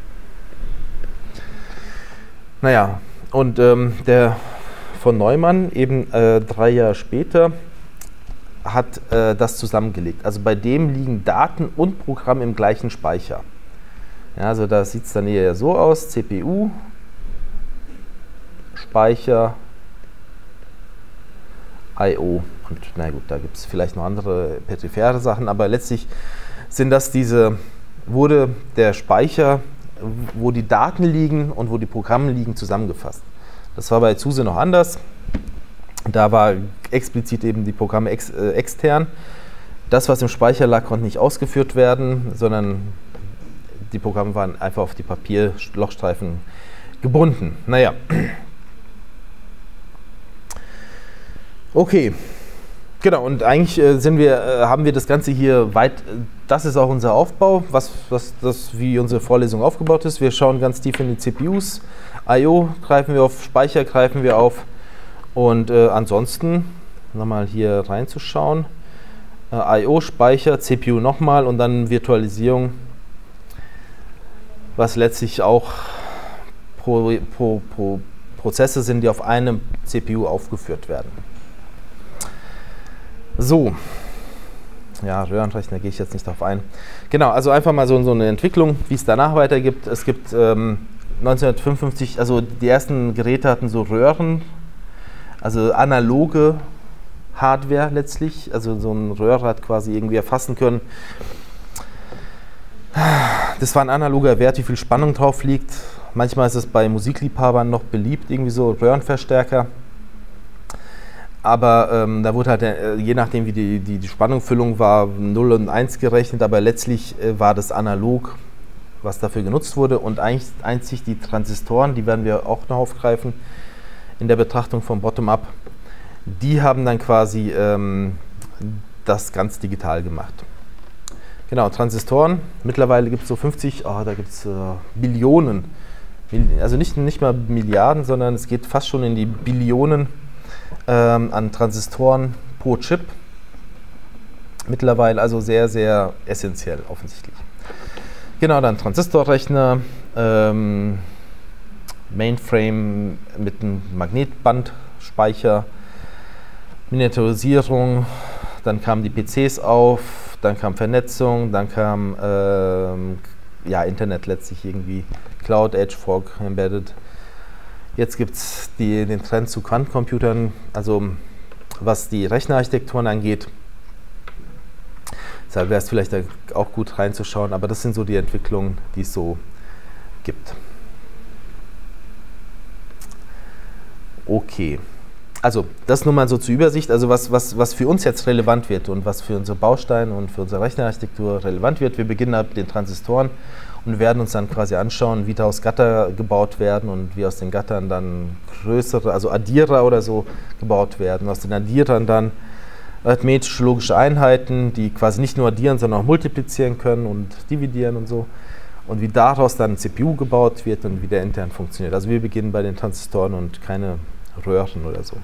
Naja, und ähm, der von Neumann eben äh, drei Jahre später hat äh, das zusammengelegt. Also bei dem liegen Daten und Programm im gleichen Speicher. Ja, also da sieht es dann eher so aus, C P U, Speicher, I O und na gut, da gibt es vielleicht noch andere periphere Sachen, aber letztlich sind das diese, wurde der Speicher, wo die Daten liegen und wo die Programme liegen, zusammengefasst. Das war bei SUSE noch anders. Da war explizit eben die Programme ex, äh, extern. Das, was im Speicher lag, konnte nicht ausgeführt werden, sondern die Programme waren einfach auf die Papierlochstreifen gebunden. Naja. Okay. Genau, und eigentlich äh, sind wir, äh, haben wir das Ganze hier weit, äh, das ist auch unser Aufbau, was, was das, wie unsere Vorlesung aufgebaut ist. Wir schauen ganz tief in die C P Us, I O greifen wir auf, Speicher greifen wir auf und äh, ansonsten nochmal hier reinzuschauen, äh, I O, Speicher, C P U nochmal und dann Virtualisierung, was letztlich auch pro, pro, pro Prozesse sind, die auf einem C P U aufgeführt werden. So, ja, Röhrenrechner gehe ich jetzt nicht darauf ein. Genau, also einfach mal so, so eine Entwicklung, wie es danach weitergibt. Es gibt ähm, neunzehnhundertfünfundfünfzig, also die ersten Geräte hatten so Röhren, also analoge Hardware letztlich. Also so ein Röhrer hat quasi irgendwie erfassen können. Das war ein analoger Wert, wie viel Spannung drauf liegt. Manchmal ist es bei Musikliebhabern noch beliebt, irgendwie so Röhrenverstärker. Aber ähm, da wurde halt, äh, je nachdem wie die, die, die Spannungsfüllung war, null und eins gerechnet, aber letztlich äh, war das analog, was dafür genutzt wurde. Und eigentlich einzig die Transistoren, die werden wir auch noch aufgreifen in der Betrachtung vom Bottom-up, die haben dann quasi ähm, das ganz digital gemacht. Genau, Transistoren, mittlerweile gibt es so fünfzig, oh, da gibt es äh, Billionen, also nicht, nicht mal Milliarden, sondern es geht fast schon in die Billionen ähm, an Transistoren pro Chip. Mittlerweile also sehr, sehr essentiell offensichtlich. Genau, dann Transistorrechner, ähm, Mainframe mit einem Magnetbandspeicher, Miniaturisierung, dann kamen die P Cs auf, dann kam Vernetzung, dann kam ähm, ja, Internet letztlich irgendwie, Cloud, Edge, Fog, Embedded. Jetzt gibt es den Trend zu Quantencomputern, also was die Rechnerarchitekturen angeht. Deshalb wäre es vielleicht auch gut reinzuschauen, aber das sind so die Entwicklungen, die es so gibt. Okay, also das nur mal so zur Übersicht, also was, was, was für uns jetzt relevant wird und was für unsere Bausteine und für unsere Rechnerarchitektur relevant wird. Wir beginnen ab den Transistoren und werden uns dann quasi anschauen, wie daraus Gatter gebaut werden und wie aus den Gattern dann größere, also Addierer oder so gebaut werden. Aus den Addierern dann arithmetische logische Einheiten, die quasi nicht nur addieren, sondern auch multiplizieren können und dividieren und so. Und wie daraus dann ein C P U gebaut wird und wie der intern funktioniert. Also wir beginnen bei den Transistoren und keine Röhren oder so.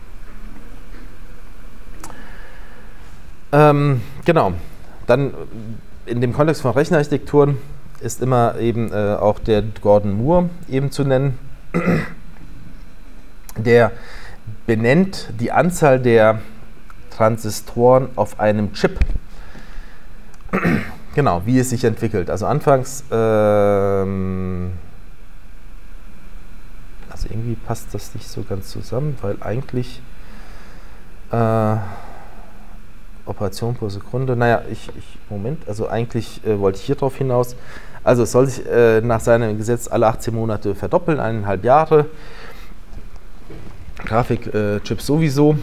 Ähm, genau, dann in dem Kontext von Rechnerarchitekturen ist immer eben äh, auch der Gordon Moore eben zu nennen. Der benennt die Anzahl der Transistoren auf einem Chip. Genau, wie es sich entwickelt. Also anfangs, ähm, also irgendwie passt das nicht so ganz zusammen, weil eigentlich äh, Operation pro Sekunde, naja, ich, ich Moment, also eigentlich äh, wollte ich hier drauf hinaus. Also es soll sich äh, nach seinem Gesetz alle achtzehn Monate verdoppeln, eineinhalb Jahre. Grafikchips äh, sowieso.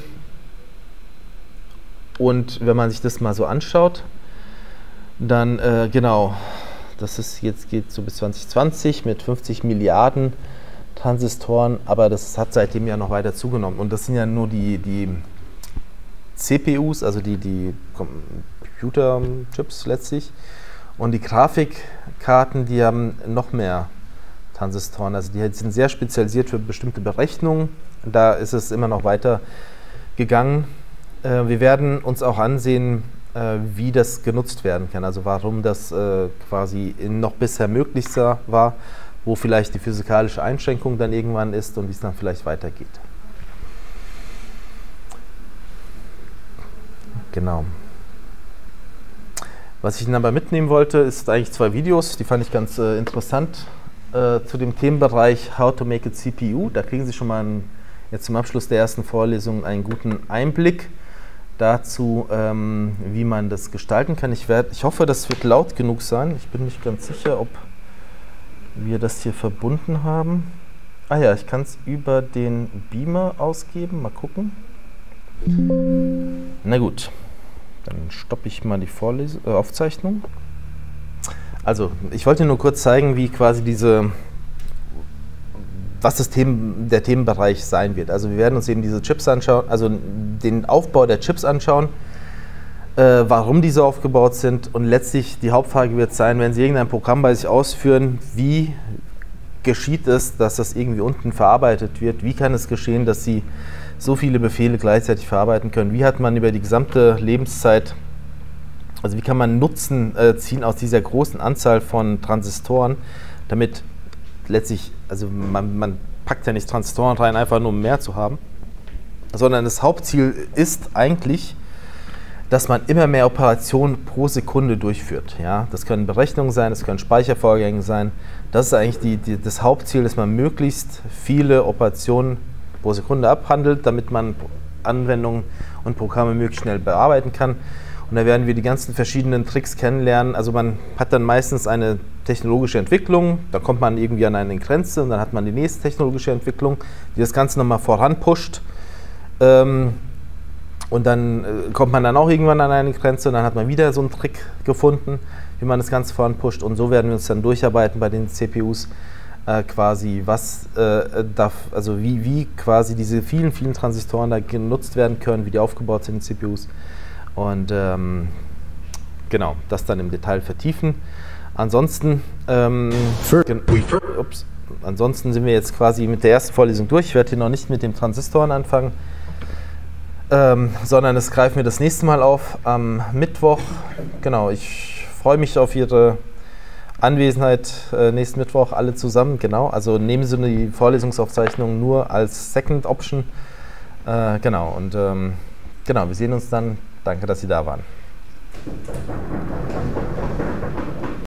Und wenn man sich das mal so anschaut, dann äh, genau, das ist jetzt geht so bis zwanzig zwanzig mit fünfzig Milliarden Transistoren, aber das hat seitdem ja noch weiter zugenommen. Und das sind ja nur die, die C P Us, also die, die Computerchips letztlich. Und die Grafikkarten, die haben noch mehr Transistoren. Also die sind sehr spezialisiert für bestimmte Berechnungen. Da ist es immer noch weiter gegangen. Äh, wir werden uns auch ansehen, äh, wie das genutzt werden kann, also warum das äh, quasi noch bisher möglich war, wo vielleicht die physikalische Einschränkung dann irgendwann ist und wie es dann vielleicht weitergeht. Genau. Was ich Ihnen aber mitnehmen wollte, ist eigentlich zwei Videos, die fand ich ganz äh, interessant äh, zu dem Themenbereich How to make a C P U. Da kriegen Sie schon mal einen, jetzt zum Abschluss der ersten Vorlesung einen guten Einblick dazu, ähm, wie man das gestalten kann. Ich, werd, ich hoffe, das wird laut genug sein. Ich bin nicht ganz sicher, ob wir das hier verbunden haben. Ah ja, ich kann es über den Beamer ausgeben. Mal gucken. Na gut. Dann stoppe ich mal die Vorles- äh, Aufzeichnung. Also, ich wollte nur kurz zeigen, wie quasi diese, was das Themen, der Themenbereich sein wird. Also wir werden uns eben diese Chips anschauen, also den Aufbau der Chips anschauen, äh, warum diese aufgebaut sind und letztlich die Hauptfrage wird sein, wenn Sie irgendein Programm bei sich ausführen, wie geschieht es, dass das irgendwie unten verarbeitet wird? Wie kann es geschehen, dass Sie so viele Befehle gleichzeitig verarbeiten können? Wie hat man über die gesamte Lebenszeit, also wie kann man Nutzen äh, ziehen aus dieser großen Anzahl von Transistoren, damit letztlich, also man, man packt ja nicht Transistoren rein, einfach nur um mehr zu haben, sondern das Hauptziel ist eigentlich, dass man immer mehr Operationen pro Sekunde durchführt. Ja? Das können Berechnungen sein, das können Speichervorgänge sein. Das ist eigentlich die, die, das Hauptziel, dass man möglichst viele Operationen pro Sekunde abhandelt, damit man Anwendungen und Programme möglichst schnell bearbeiten kann. Und da werden wir die ganzen verschiedenen Tricks kennenlernen. Also man hat dann meistens eine technologische Entwicklung, da kommt man irgendwie an eine Grenze und dann hat man die nächste technologische Entwicklung, die das Ganze nochmal voranpusht. Ähm, und dann äh, kommt man dann auch irgendwann an eine Grenze und dann hat man wieder so einen Trick gefunden, wie man das Ganze voranpusht. Und so werden wir uns dann durcharbeiten bei den C P Us. Äh, quasi was äh, darf, also wie, wie quasi diese vielen, vielen Transistoren da genutzt werden können, wie die aufgebaut sind in C P Us und ähm, genau, das dann im Detail vertiefen. Ansonsten, ähm, ups, ansonsten sind wir jetzt quasi mit der ersten Vorlesung durch. Ich werde hier noch nicht mit den Transistoren anfangen, ähm, sondern das greifen wir das nächste Mal auf am Mittwoch. Genau, ich freue mich auf Ihre Anwesenheit äh, nächsten Mittwoch, alle zusammen, genau. Also nehmen Sie die Vorlesungsaufzeichnung nur als Second Option. Äh, genau, und ähm, genau, wir sehen uns dann. Danke, dass Sie da waren.